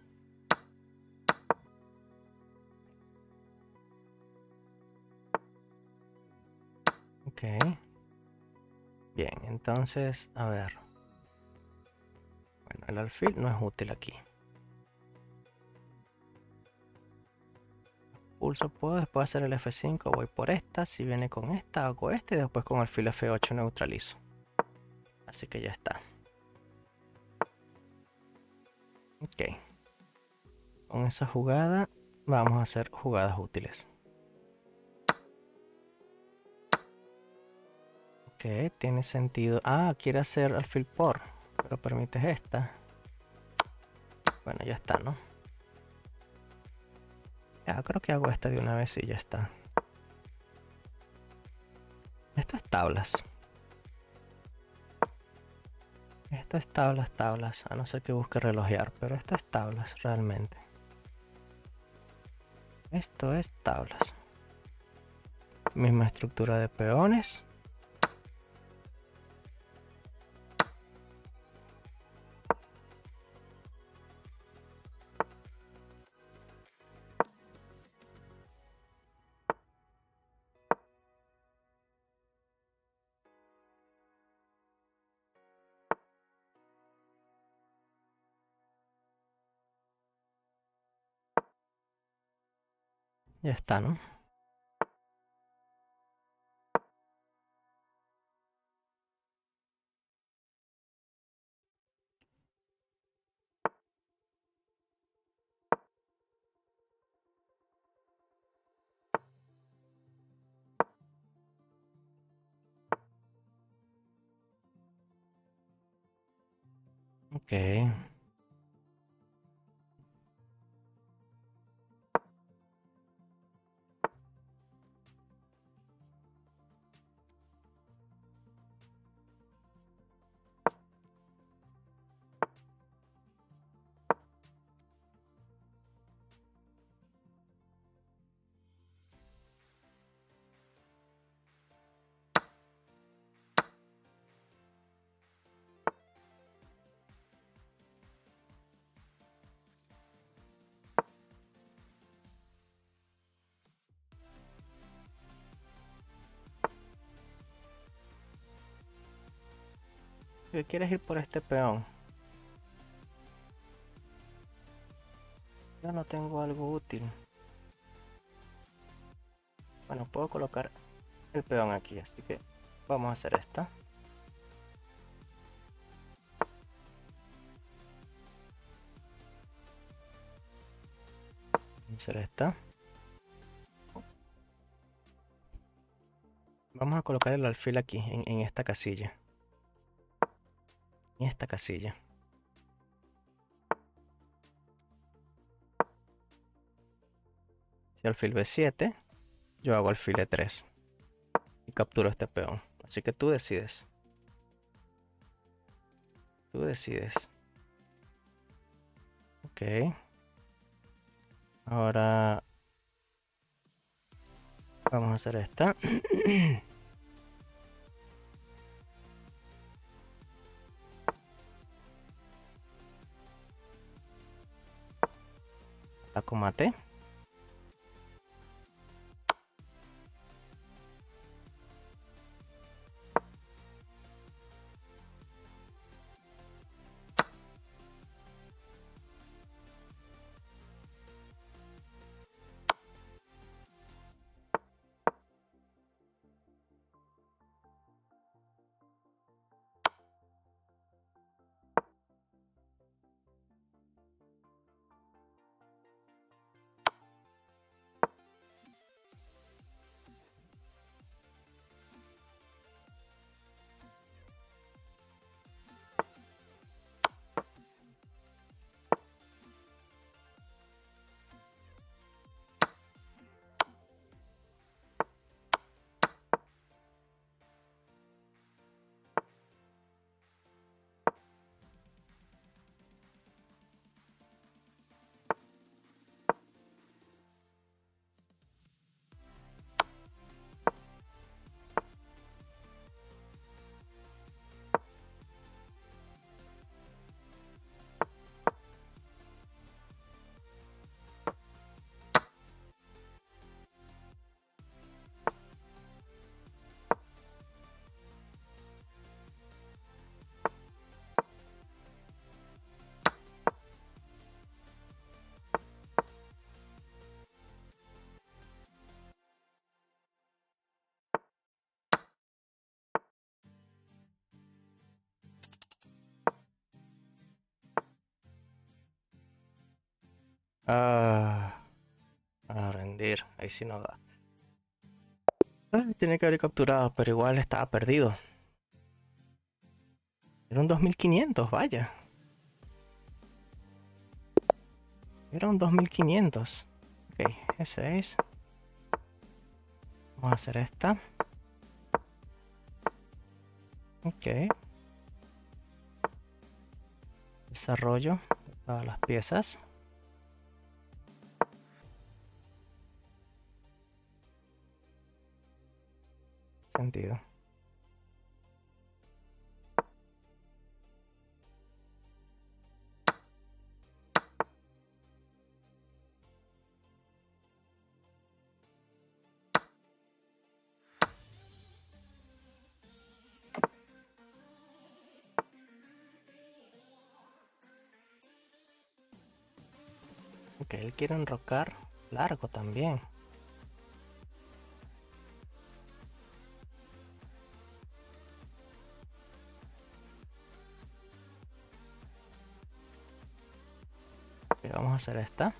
Ok. Bien, entonces, a ver. Bueno, el alfil no es útil aquí. Pulso puedo después hacer el F cinco, voy por esta. Si viene con esta, hago este y después con alfil F ocho neutralizo. Así que ya está. Ok. Con esa jugada vamos a hacer jugadas útiles. Ok, tiene sentido. Ah, quiere hacer alfil por, pero permites esta. Bueno, ya está, ¿no? Ya, creo que hago esta de una vez y ya está. Estas tablas. Estas tablas, tablas. A no ser que busque relojear, pero estas tablas realmente. Esto es tablas. Misma estructura de peones. Ya está, ¿no? Ok. ¿Qué quieres ir por este peón? Yo no tengo algo útil. Bueno, puedo colocar el peón aquí, así que vamos a hacer esta. Vamos a hacer esta. Vamos a colocar el alfil aquí, en, en esta casilla. En esta casilla. Si alfil B siete, yo hago alfil E tres. Y capturo este peón. Así que tú decides. Tú decides. Ok. Ahora vamos a hacer esta. Ataco mate. Ah, a rendir. Ahí sí no da. Ay, tiene que haber capturado, pero igual estaba perdido. Era un dos mil quinientos, vaya. Era un dos mil quinientos. Ok, E seis. Vamos a hacer esta. Ok. Desarrollo de todas las piezas. Sentido. Ok, él quiere enrocar largo también. Ok, vamos a hacer esta.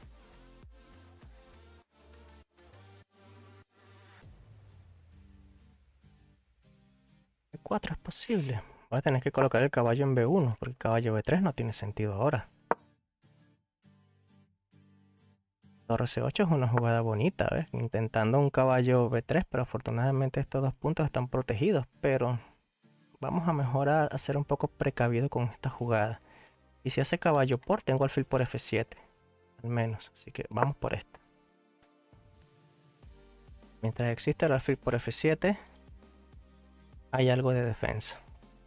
B cuatro es posible. Voy a tener que colocar el caballo en B uno, porque el caballo B tres no tiene sentido ahora. Torre C ocho es una jugada bonita, ¿ves? Intentando un caballo B tres, pero afortunadamente estos dos puntos están protegidos. Pero vamos a mejorar, a ser un poco precavido con esta jugada. Y si hace caballo por, tengo alfil por F siete, al menos. Así que vamos por esta. Mientras existe el alfil por F siete, hay algo de defensa.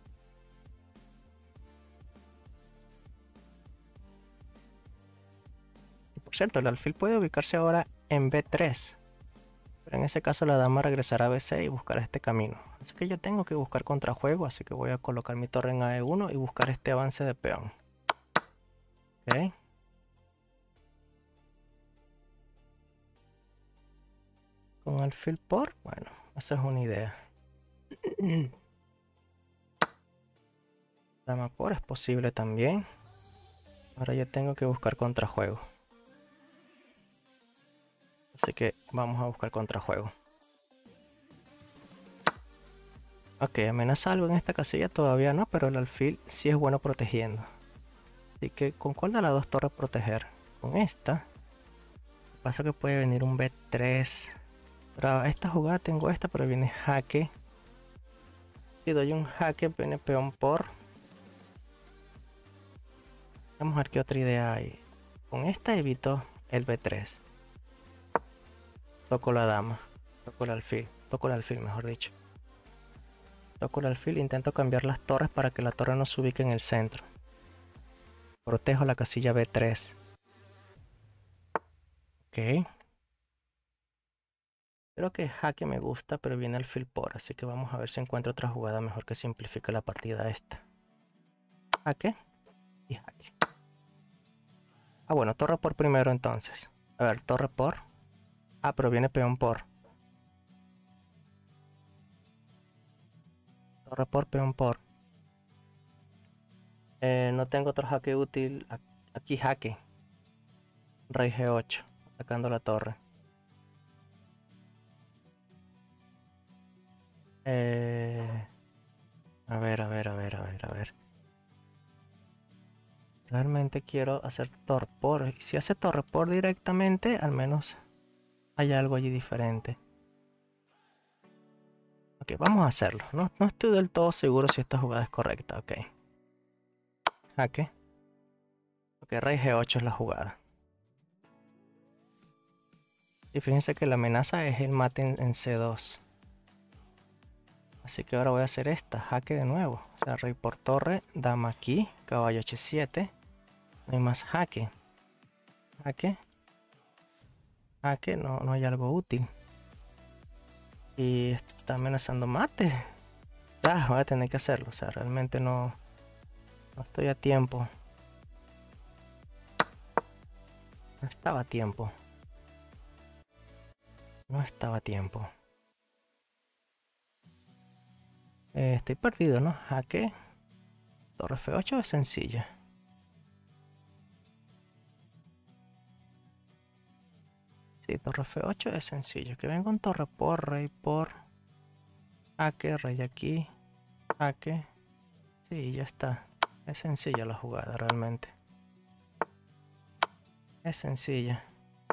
Por cierto, el alfil puede ubicarse ahora en B tres. Pero en ese caso la dama regresará a B seis y buscará este camino. Así que yo tengo que buscar contrajuego, así que voy a colocar mi torre en A E uno y buscar este avance de peón. Ok. Con alfil por, bueno, esa es una idea. Dama por es posible también. Ahora yo tengo que buscar contrajuego. Así que vamos a buscar contrajuego. Ok, amenaza algo en esta casilla, todavía no, pero el alfil sí es bueno protegiendo. Así que, ¿con cuál de las dos torres proteger? Con esta. Lo que pasa es que puede venir un B tres. Para esta jugada tengo esta, pero viene jaque. Si doy un jaque, viene peón por. Vamos a ver qué otra idea hay. Con esta evito el B tres. Toco la dama. Toco el alfil. Toco el alfil, mejor dicho. Toco el alfil, intento cambiar las torres para que la torre no se ubique en el centro. Protejo la casilla B tres. Ok. Creo que jaque me gusta, pero viene alfil por. Así que vamos a ver si encuentro otra jugada mejor que simplifique la partida esta. Jaque y jaque. Ah, bueno, torre por primero entonces. A ver, torre por. Ah, pero viene peón por. Torre por, peón por. Eh, no tengo otro jaque útil. Aquí jaque. Rey G ocho. Atacando la torre. Eh, a ver, a ver, a ver, a ver, a ver. Realmente quiero hacer torre por. Y si hace torre por directamente, al menos hay algo allí diferente. Ok, vamos a hacerlo. No, no estoy del todo seguro si esta jugada es correcta. Ok. Jaque. Ok, rey G ocho es la jugada. Y fíjense que la amenaza es el mate en, en C dos. Así que ahora voy a hacer esta. Jaque de nuevo. O sea, rey por torre. Dama aquí. Caballo H siete. No hay más jaque. Jaque. Jaque. No, no hay algo útil. Y está amenazando mate. Ah, voy a tener que hacerlo. O sea, realmente no, no estoy a tiempo. No estaba a tiempo. No estaba a tiempo. Eh, estoy perdido, ¿no? Jaque. Torre F ocho es sencilla. Sí, torre F ocho es sencillo. Que venga un torre por, rey por. Jaque, rey aquí. Jaque. Sí, ya está. Es sencilla la jugada realmente. Es sencilla.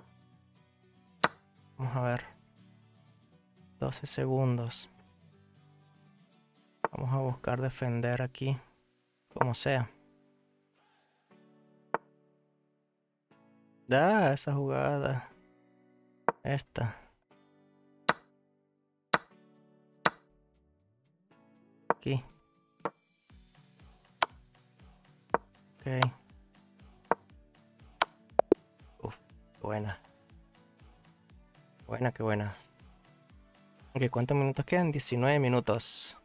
Vamos a ver. doce segundos. Vamos a buscar defender aquí. Como sea. Da esa jugada. Esta. Aquí. Ok. Uf, buena. Buena, qué buena. Ok, ¿cuántos minutos quedan? diecinueve minutos.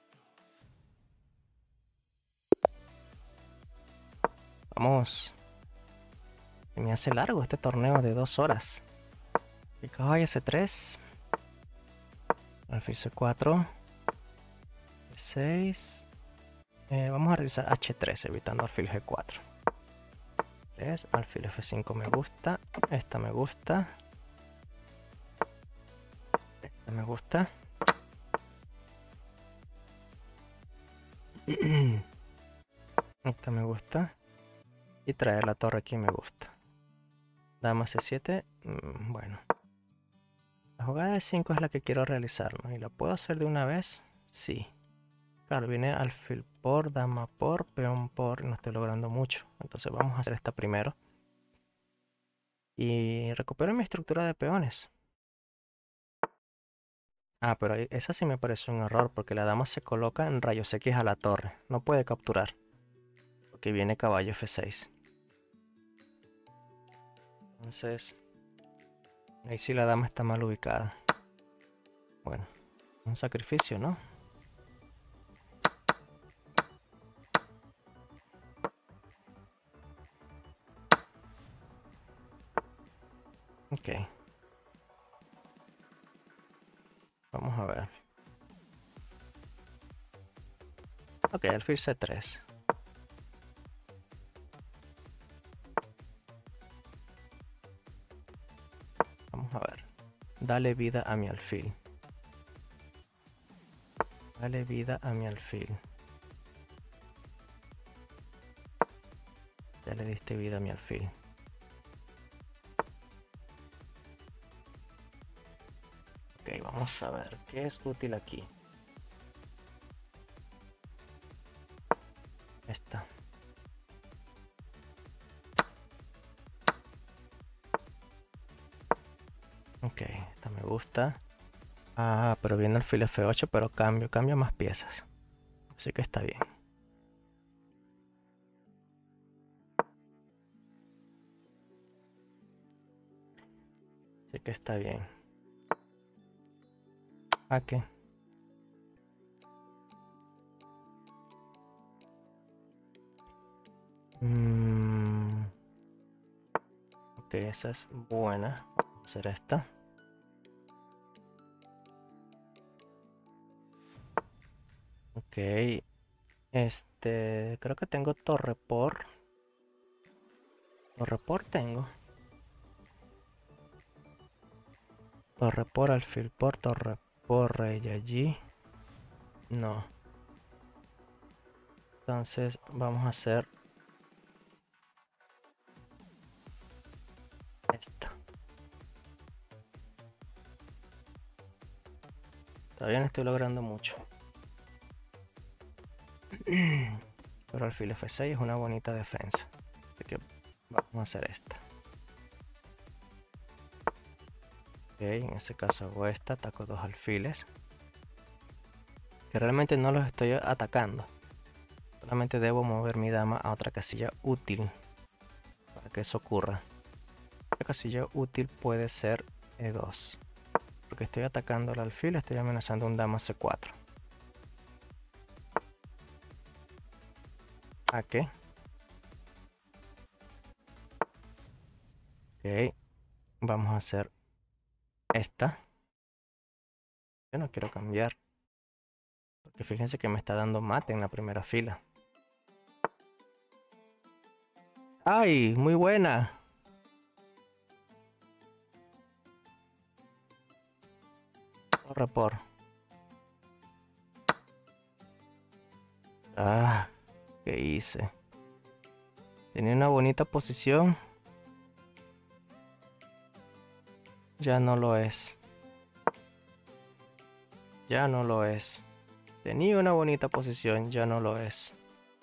Vamos. Se me hace largo este torneo de dos horas. Y caballo C tres. Alfil C cuatro. E seis. Eh, vamos a realizar H tres evitando alfil G cuatro. tres, alfil F cinco me gusta. Esta me gusta. Esta me gusta. Esta me gusta. Y traer la torre aquí me gusta. Dama C siete. Mmm, bueno. La jugada de cinco es la que quiero realizar, ¿no? ¿Y la puedo hacer de una vez? Sí. Claro, viene alfil por, dama por, peón por, y no estoy logrando mucho. Entonces vamos a hacer esta primero. Y recupero mi estructura de peones. Ah, pero esa sí me parece un error, porque la dama se coloca en rayos X a la torre. No puede capturar. Porque viene caballo F seis. Entonces, ahí sí la dama está mal ubicada. Bueno, un sacrificio, ¿no? Ok. Vamos a ver. Ok, alfil C tres. Vamos a ver. Dale vida a mi alfil. Dale vida a mi alfil. Ya le diste vida a mi alfil. Ok, vamos a ver. ¿Qué es útil aquí? Esta. Ok, esta me gusta. Ah, pero viene alfil F ocho, pero cambio, cambio más piezas. Así que está bien. Así que está bien. ¿A qué? Mm. Ok, esa es buena. Vamos a hacer esta. Ok. Este, creo que tengo torre por. Torre por tengo. Torre por, alfil por, torre por, rey allí. No. Entonces vamos a hacer esta. Todavía no estoy logrando mucho. Pero alfil F seis es una bonita defensa. Así que vamos a hacer esta. Ok, en ese caso hago esta, ataco dos alfiles. Que realmente no los estoy atacando. Solamente debo mover mi dama a otra casilla útil. Para que eso ocurra. Esa casilla útil puede ser E dos. Porque estoy atacando el alfil, estoy amenazando un dama C cuatro. ¿A qué? Ok. Vamos a hacer esta. Yo no quiero cambiar. Porque fíjense que me está dando mate en la primera fila. ¡Ay! Muy buena. Torre por. Ah, ¿qué hice? Tenía una bonita posición. Ya no lo es. Ya no lo es. Tenía una bonita posición, ya no lo es.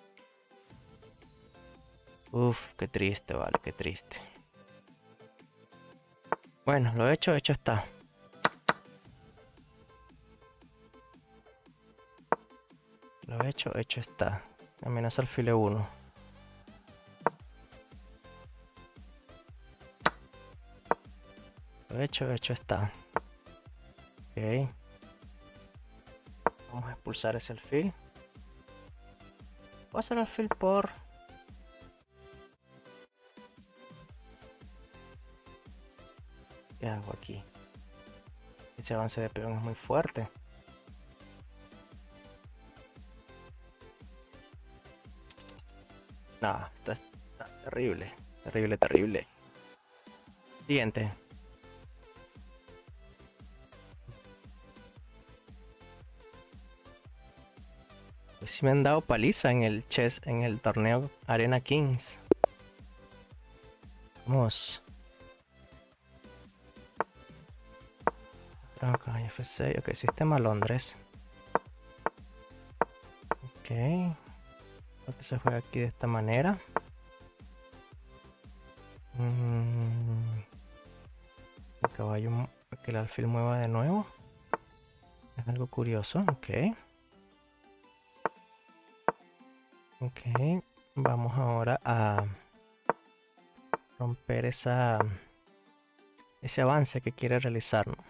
Uf, qué triste, vale, qué triste. Bueno, lo hecho, hecho está. Lo hecho, hecho está. Amenaza alfil E uno. Lo hecho, hecho está. Ok. Vamos a expulsar ese alfil. Voy a hacer alfil por... ¿Qué hago aquí? Ese avance de peón es muy fuerte. No, está, está terrible. Terrible, terrible. Siguiente. Pues sí me han dado paliza en el chess, en el torneo Arena Kings. Vamos. Ok, F seis. Ok, sistema Londres. Ok. Creo que se juega aquí de esta manera. Mm. El caballo, que el alfil mueva de nuevo. Es algo curioso. Ok. Ok. Vamos ahora a romper esa, ese avance que quiere realizar, ¿no?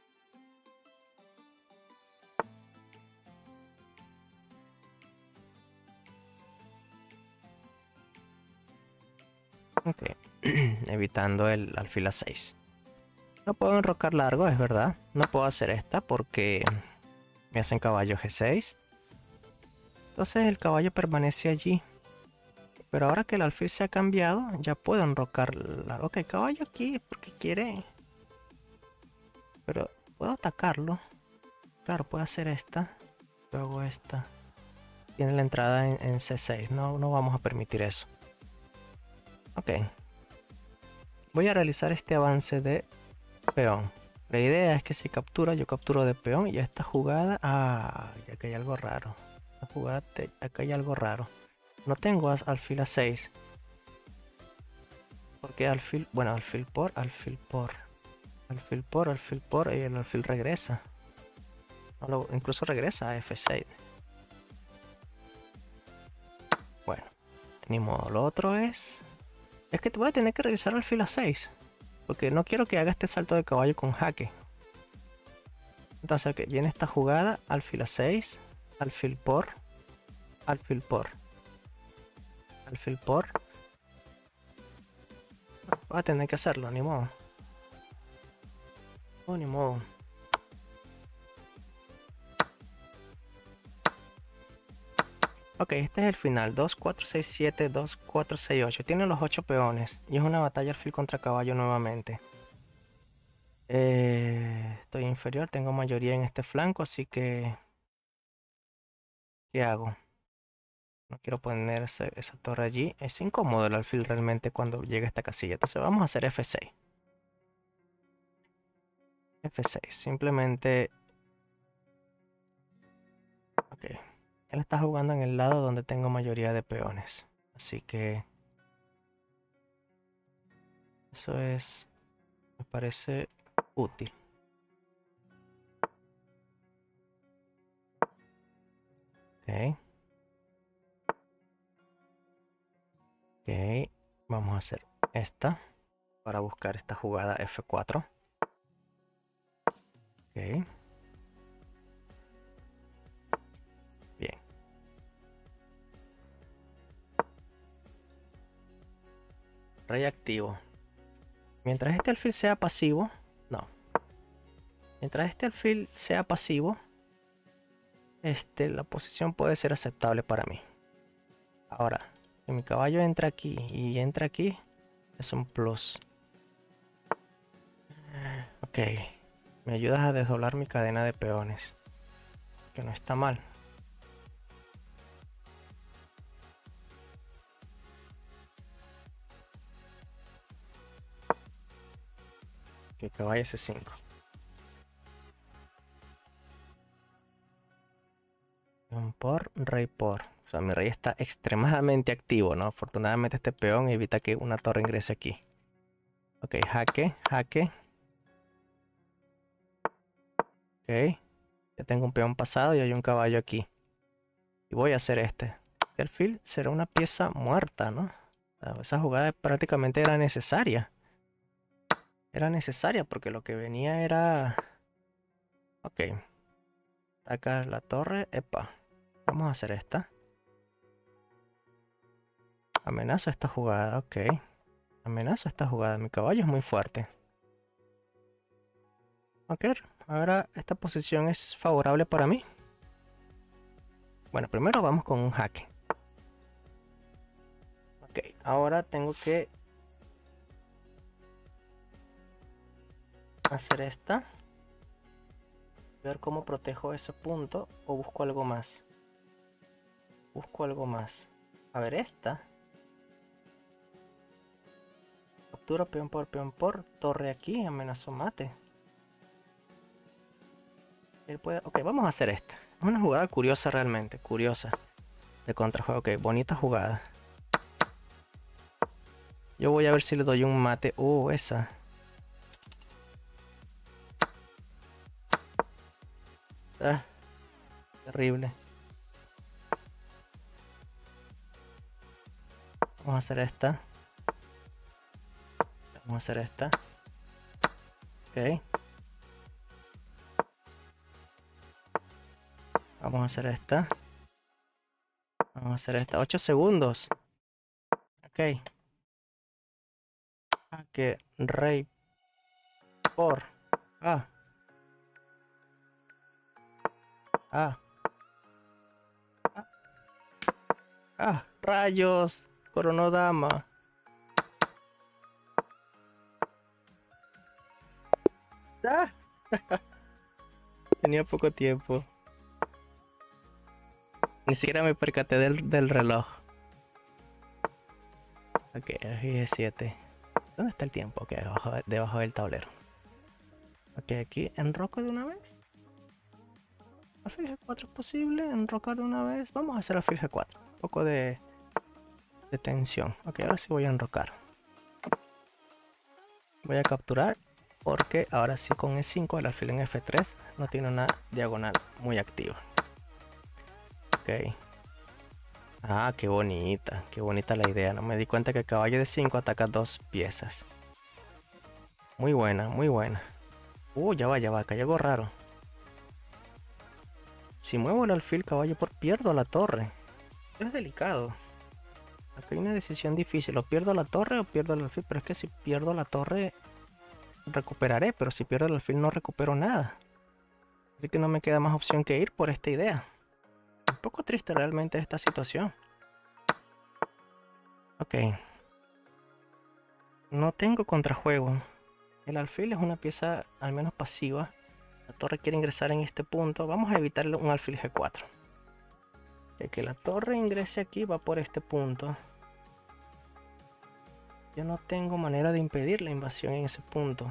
Ok. Evitando el alfil A seis. No puedo enrocar largo, es verdad. No puedo hacer esta porque me hacen caballo G seis. Entonces el caballo permanece allí. Pero ahora que el alfil se ha cambiado, ya puedo enrocar largo. Ok, caballo aquí porque quiere. Pero puedo atacarlo. Claro, puedo hacer esta. Luego esta. Tiene la entrada en, en C seis. No, no vamos a permitir eso. Ok. Voy a realizar este avance de peón. La idea es que si captura, yo capturo de peón. Y esta jugada... Ah, ya que hay algo raro. Esta jugada, te, acá hay algo raro. No tengo as, alfil A seis. Porque alfil... Bueno, alfil por, alfil por. Alfil por, alfil por. Y el alfil regresa. No lo, incluso regresa a F seis. Bueno, ni modo. Lo otro es... Es que te voy a tener que regresar al alfil A seis. Porque no quiero que haga este salto de caballo con jaque. Entonces, ok, viene esta jugada. Alfil A seis. Alfil por. Alfil por. Alfil por. Voy a tener que hacerlo, ni modo. Oh, ni modo. Ok, este es el final. dos, cuatro, seis, siete, dos, cuatro, seis, ocho. Tiene los ocho peones. Y es una batalla alfil contra caballo nuevamente. Eh, estoy inferior, tengo mayoría en este flanco, así que... ¿Qué hago? No quiero poner ese, esa torre allí. Es incómodo el alfil realmente cuando llega a esta casilla. Entonces vamos a hacer F seis. F seis, simplemente... Ok. Él está jugando en el lado donde tengo mayoría de peones. Así que... Eso es... Me parece útil. Ok. Ok. Vamos a hacer esta. Para buscar esta jugada F cuatro. Ok. Bien. Rey activo. Mientras este alfil sea pasivo... No. Mientras este alfil sea pasivo... Este, la posición puede ser aceptable para mí. Ahora, si mi caballo entra aquí y entra aquí, es un plus. Ok. Me ayudas a desdoblar mi cadena de peones. Que no está mal. Que caballo C cinco. Peón por, rey por. O sea, mi rey está extremadamente activo, ¿no? Afortunadamente este peón evita que una torre ingrese aquí. Ok, jaque, jaque. Ok. Ya tengo un peón pasado y hay un caballo aquí. Y voy a hacer este. El alfil será una pieza muerta, ¿no? O sea, esa jugada prácticamente era necesaria. Era necesaria porque lo que venía era... Ok. Atacar la torre. Epa. Vamos a hacer esta. Amenazo esta jugada. Ok. Amenazo esta jugada. Mi caballo es muy fuerte. Ok. Ahora esta posición es favorable para mí. Bueno, primero vamos con un jaque. Ok. Ahora tengo que hacer esta. Ver cómo protejo ese punto o busco algo más. Busco algo más. A ver, esta. Captura peón por peón por. Torre aquí. Amenazo mate. Él puede... Ok, vamos a hacer esta. Es una jugada curiosa realmente. Curiosa. De contrajuego. Ok, bonita jugada. Yo voy a ver si le doy un mate. Uh, esa. Ah, terrible. Vamos a hacer esta. Vamos a hacer esta. Ok. Vamos a hacer esta. Vamos a hacer esta. ocho segundos. Ok. Jaque, rey por. Ah. Ah. Ah. Ah. Rayos. Coronó dama. Ah. Tenía poco tiempo. Ni siquiera me percaté del, del reloj. Ok, G siete. ¿Dónde está el tiempo? Ok, debajo, debajo del tablero. Ok, aquí enroco de una vez. Alfil G cuatro es posible. Enrocar de una vez. Vamos a hacer alfil G cuatro. Un poco de, de tensión. Ok, ahora sí voy a enrocar. Voy a capturar. Porque ahora sí con E cinco el alfil en F tres no tiene una diagonal muy activa. Ok. Ah, qué bonita. Qué bonita la idea. No me di cuenta que el caballo de cinco ataca dos piezas. Muy buena, muy buena. Uh, ya va, ya va. Acá hay algo raro. Si muevo el alfil caballo por pierdo la torre. Es delicado. Acá hay una decisión difícil. O pierdo la torre o pierdo el alfil. Pero es que si pierdo la torre recuperaré. Pero si pierdo el alfil no recupero nada. Así que no me queda más opción que ir por esta idea. Un poco triste realmente esta situación. Ok. No tengo contrajuego. El alfil es una pieza al menos pasiva. La torre quiere ingresar en este punto. Vamos a evitar un alfil G cuatro. Ya que la torre ingrese aquí va por este punto. Yo no tengo manera de impedir la invasión en ese punto.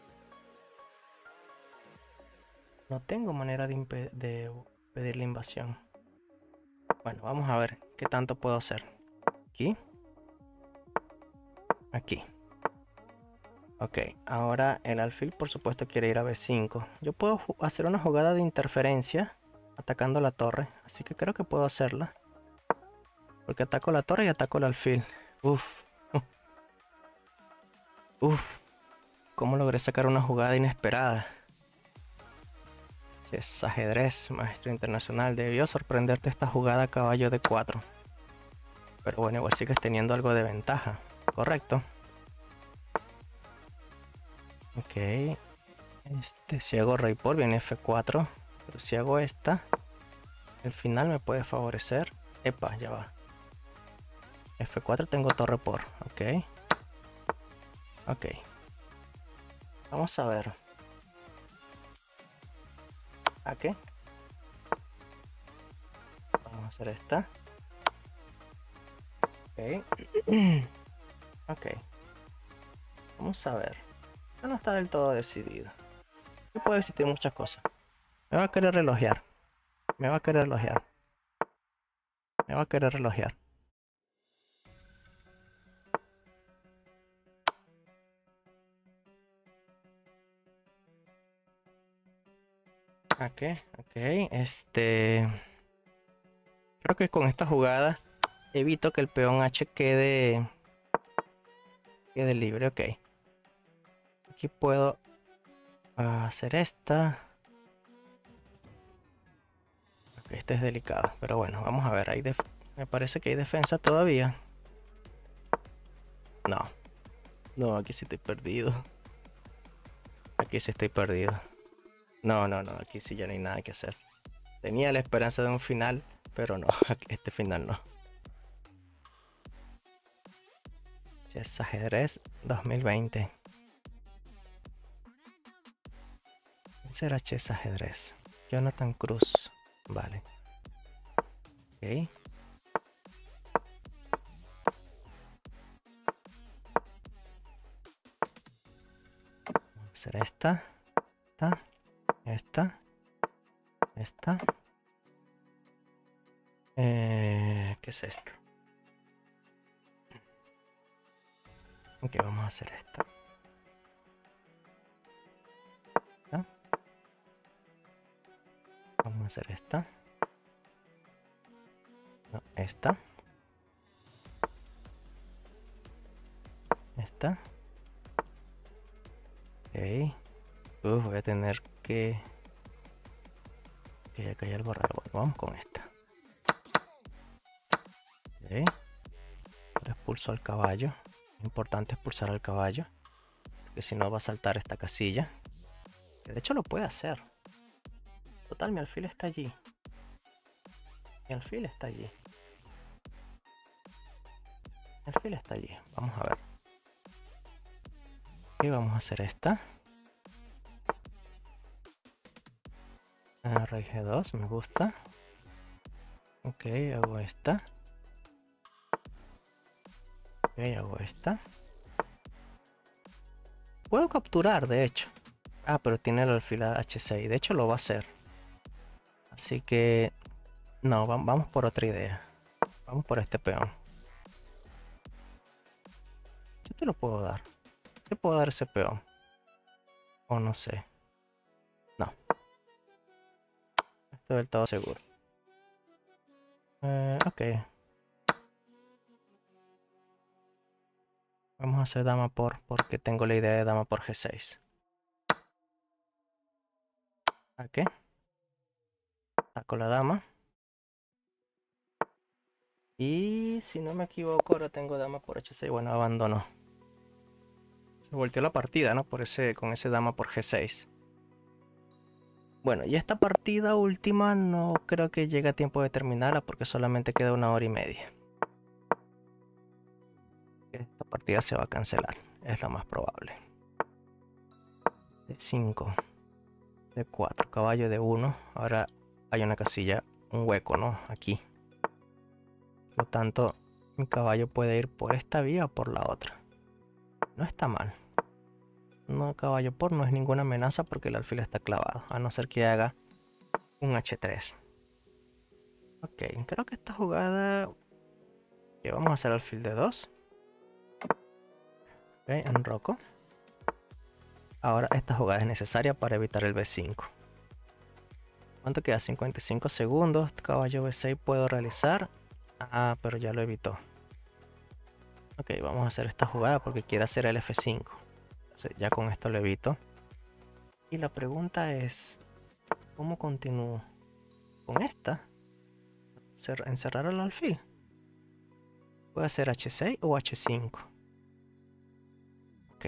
No tengo manera de, impe de impedir la invasión. Bueno, vamos a ver qué tanto puedo hacer. Aquí. Aquí. Ok, ahora el alfil por supuesto quiere ir a B cinco. Yo puedo hacer una jugada de interferencia atacando la torre. Así que creo que puedo hacerla. Porque ataco la torre y ataco el alfil. Uf. Uf. ¿Cómo logré sacar una jugada inesperada? Es ajedrez, maestro internacional. Debió sorprenderte esta jugada caballo de cuatro. Pero bueno, igual sigues teniendo algo de ventaja. Correcto. Ok. Este, si hago rey por, viene F cuatro. Pero si hago esta, el final me puede favorecer. Epa, ya va. F cuatro tengo torre por. Ok. Ok. Vamos a ver. ¿A qué? Vamos a hacer esta. Ok. Ok. Vamos a ver. No está del todo decidido. Aquí puede existir muchas cosas. Me va a querer relojear. Me va a querer relojear. Me va a querer relojear. Ok, ok. Este... Creo que con esta jugada evito que el peón H quede... Quede libre, ok. Aquí puedo hacer esta. Ok, este es delicado, pero bueno, vamos a ver. Hay def... Me parece que hay defensa todavía. No. No, aquí sí estoy perdido. Aquí sí estoy perdido. No, no, no, aquí sí ya no hay nada que hacer. Tenía la esperanza de un final, pero no, este final no. Chess Ajedrez dos mil veinte. ¿Quién será Chess Ajedrez? Jonathan Cruz. Vale. Ok. Vamos a hacer esta. Esta. Esta. Esta. Eh, ¿Qué es esto? Ok, vamos a hacer esta. ¿Ah? Vamos a hacer esta. No, esta. Esta. Ok. Uf, voy a tener que... Que acá hay algo raro. Bueno, vamos con esta. Ok. Ahora expulso al caballo. Es importante expulsar al caballo, porque si no va a saltar esta casilla. Que de hecho lo puede hacer. Total, mi alfil está allí. Mi alfil está allí. Mi alfil está allí. Vamos a ver. Y vamos a hacer esta. Ah, rey G dos, me gusta. Ok, hago esta. Ok, hago esta. Puedo capturar, de hecho. Ah, pero tiene el alfil a H seis. De hecho, lo va a hacer. Así que... No, vamos por otra idea. Vamos por este peón. Yo te lo puedo dar. Te puedo dar ese peón. O no sé. No. Estoy del todo seguro. Eh, ok. Vamos a hacer dama por... Porque tengo la idea de dama por G seis. Ok. Saco la dama. Y si no me equivoco, ahora tengo dama por H seis. Bueno, abandono. Se volteó la partida, ¿no? Por ese, con ese dama por G seis. Bueno, y esta partida última no creo que llegue a tiempo de terminarla porque solamente queda una hora y media. Esta partida se va a cancelar, es lo más probable. De cinco. De cuatro. Caballo de uno. Ahora hay una casilla, un hueco, ¿no? Aquí. Por lo tanto, mi caballo puede ir por esta vía o por la otra. No está mal. No, caballo por no es ninguna amenaza porque el alfil está clavado. A no ser que haga un H tres. Ok, creo que esta jugada... Que vamos a hacer alfil de dos. Ok, enroco. Ahora esta jugada es necesaria para evitar el B cinco. ¿Cuánto queda? cincuenta y cinco segundos. Caballo B seis puedo realizar. Ah, pero ya lo evitó. Ok, vamos a hacer esta jugada porque quiere hacer el F cinco. Entonces, ya con esto lo evito. Y la pregunta es, ¿cómo continúo? ¿Con esta? ¿Encerrar al alfil? ¿Puede hacer H seis o H cinco? Ok.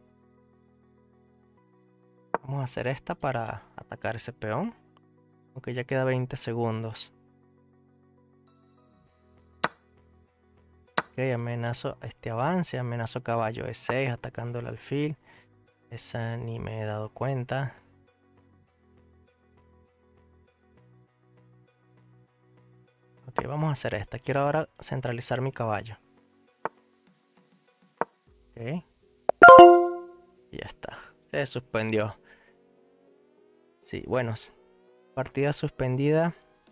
Vamos a hacer esta para atacar ese peón. Aunque ya queda veinte segundos. Ok, amenazo este avance, amenazo caballo E seis atacando el alfil. Esa ni me he dado cuenta. Ok, vamos a hacer esta. Quiero ahora centralizar mi caballo. Ok. Y ya está. Se suspendió. Sí, bueno. Partida suspendida.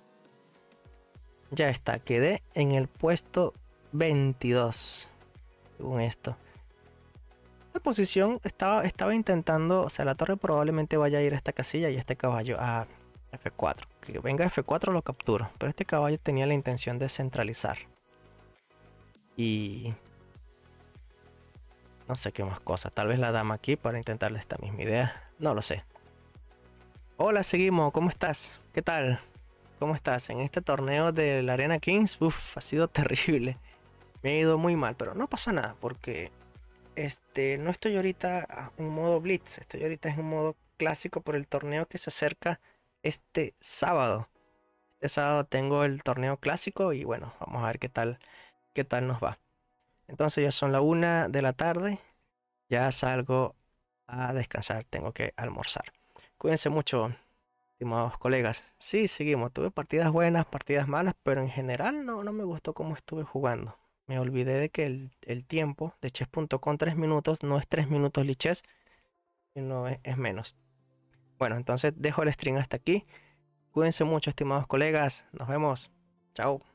Ya está. Quedé en el puesto veintidós. Según esto. La posición estaba, estaba intentando. O sea, la torre probablemente vaya a ir a esta casilla y este caballo a F cuatro. Que venga F cuatro lo capturo. Pero este caballo tenía la intención de centralizar. Y... no sé qué más cosas. Tal vez la dama aquí para intentarle esta misma idea. No lo sé. Hola, seguimos. ¿Cómo estás? ¿Qué tal? ¿Cómo estás? En este torneo de la Arena Kings, uff, ha sido terrible. Me ha ido muy mal, pero no pasa nada porque este, no estoy ahorita en modo Blitz. Estoy ahorita en un modo clásico por el torneo que se acerca este sábado. Este sábado tengo el torneo clásico y bueno, vamos a ver qué tal, qué tal nos va. Entonces ya son la una de la tarde. Ya salgo a descansar. Tengo que almorzar. Cuídense mucho, estimados colegas. Sí, seguimos. Tuve partidas buenas, partidas malas, pero en general no, no me gustó cómo estuve jugando. Me olvidé de que el, el tiempo de chess punto com tres minutos no es tres minutos lichess, sino es, es menos. Bueno, entonces dejo el stream hasta aquí. Cuídense mucho, estimados colegas. Nos vemos. Chao.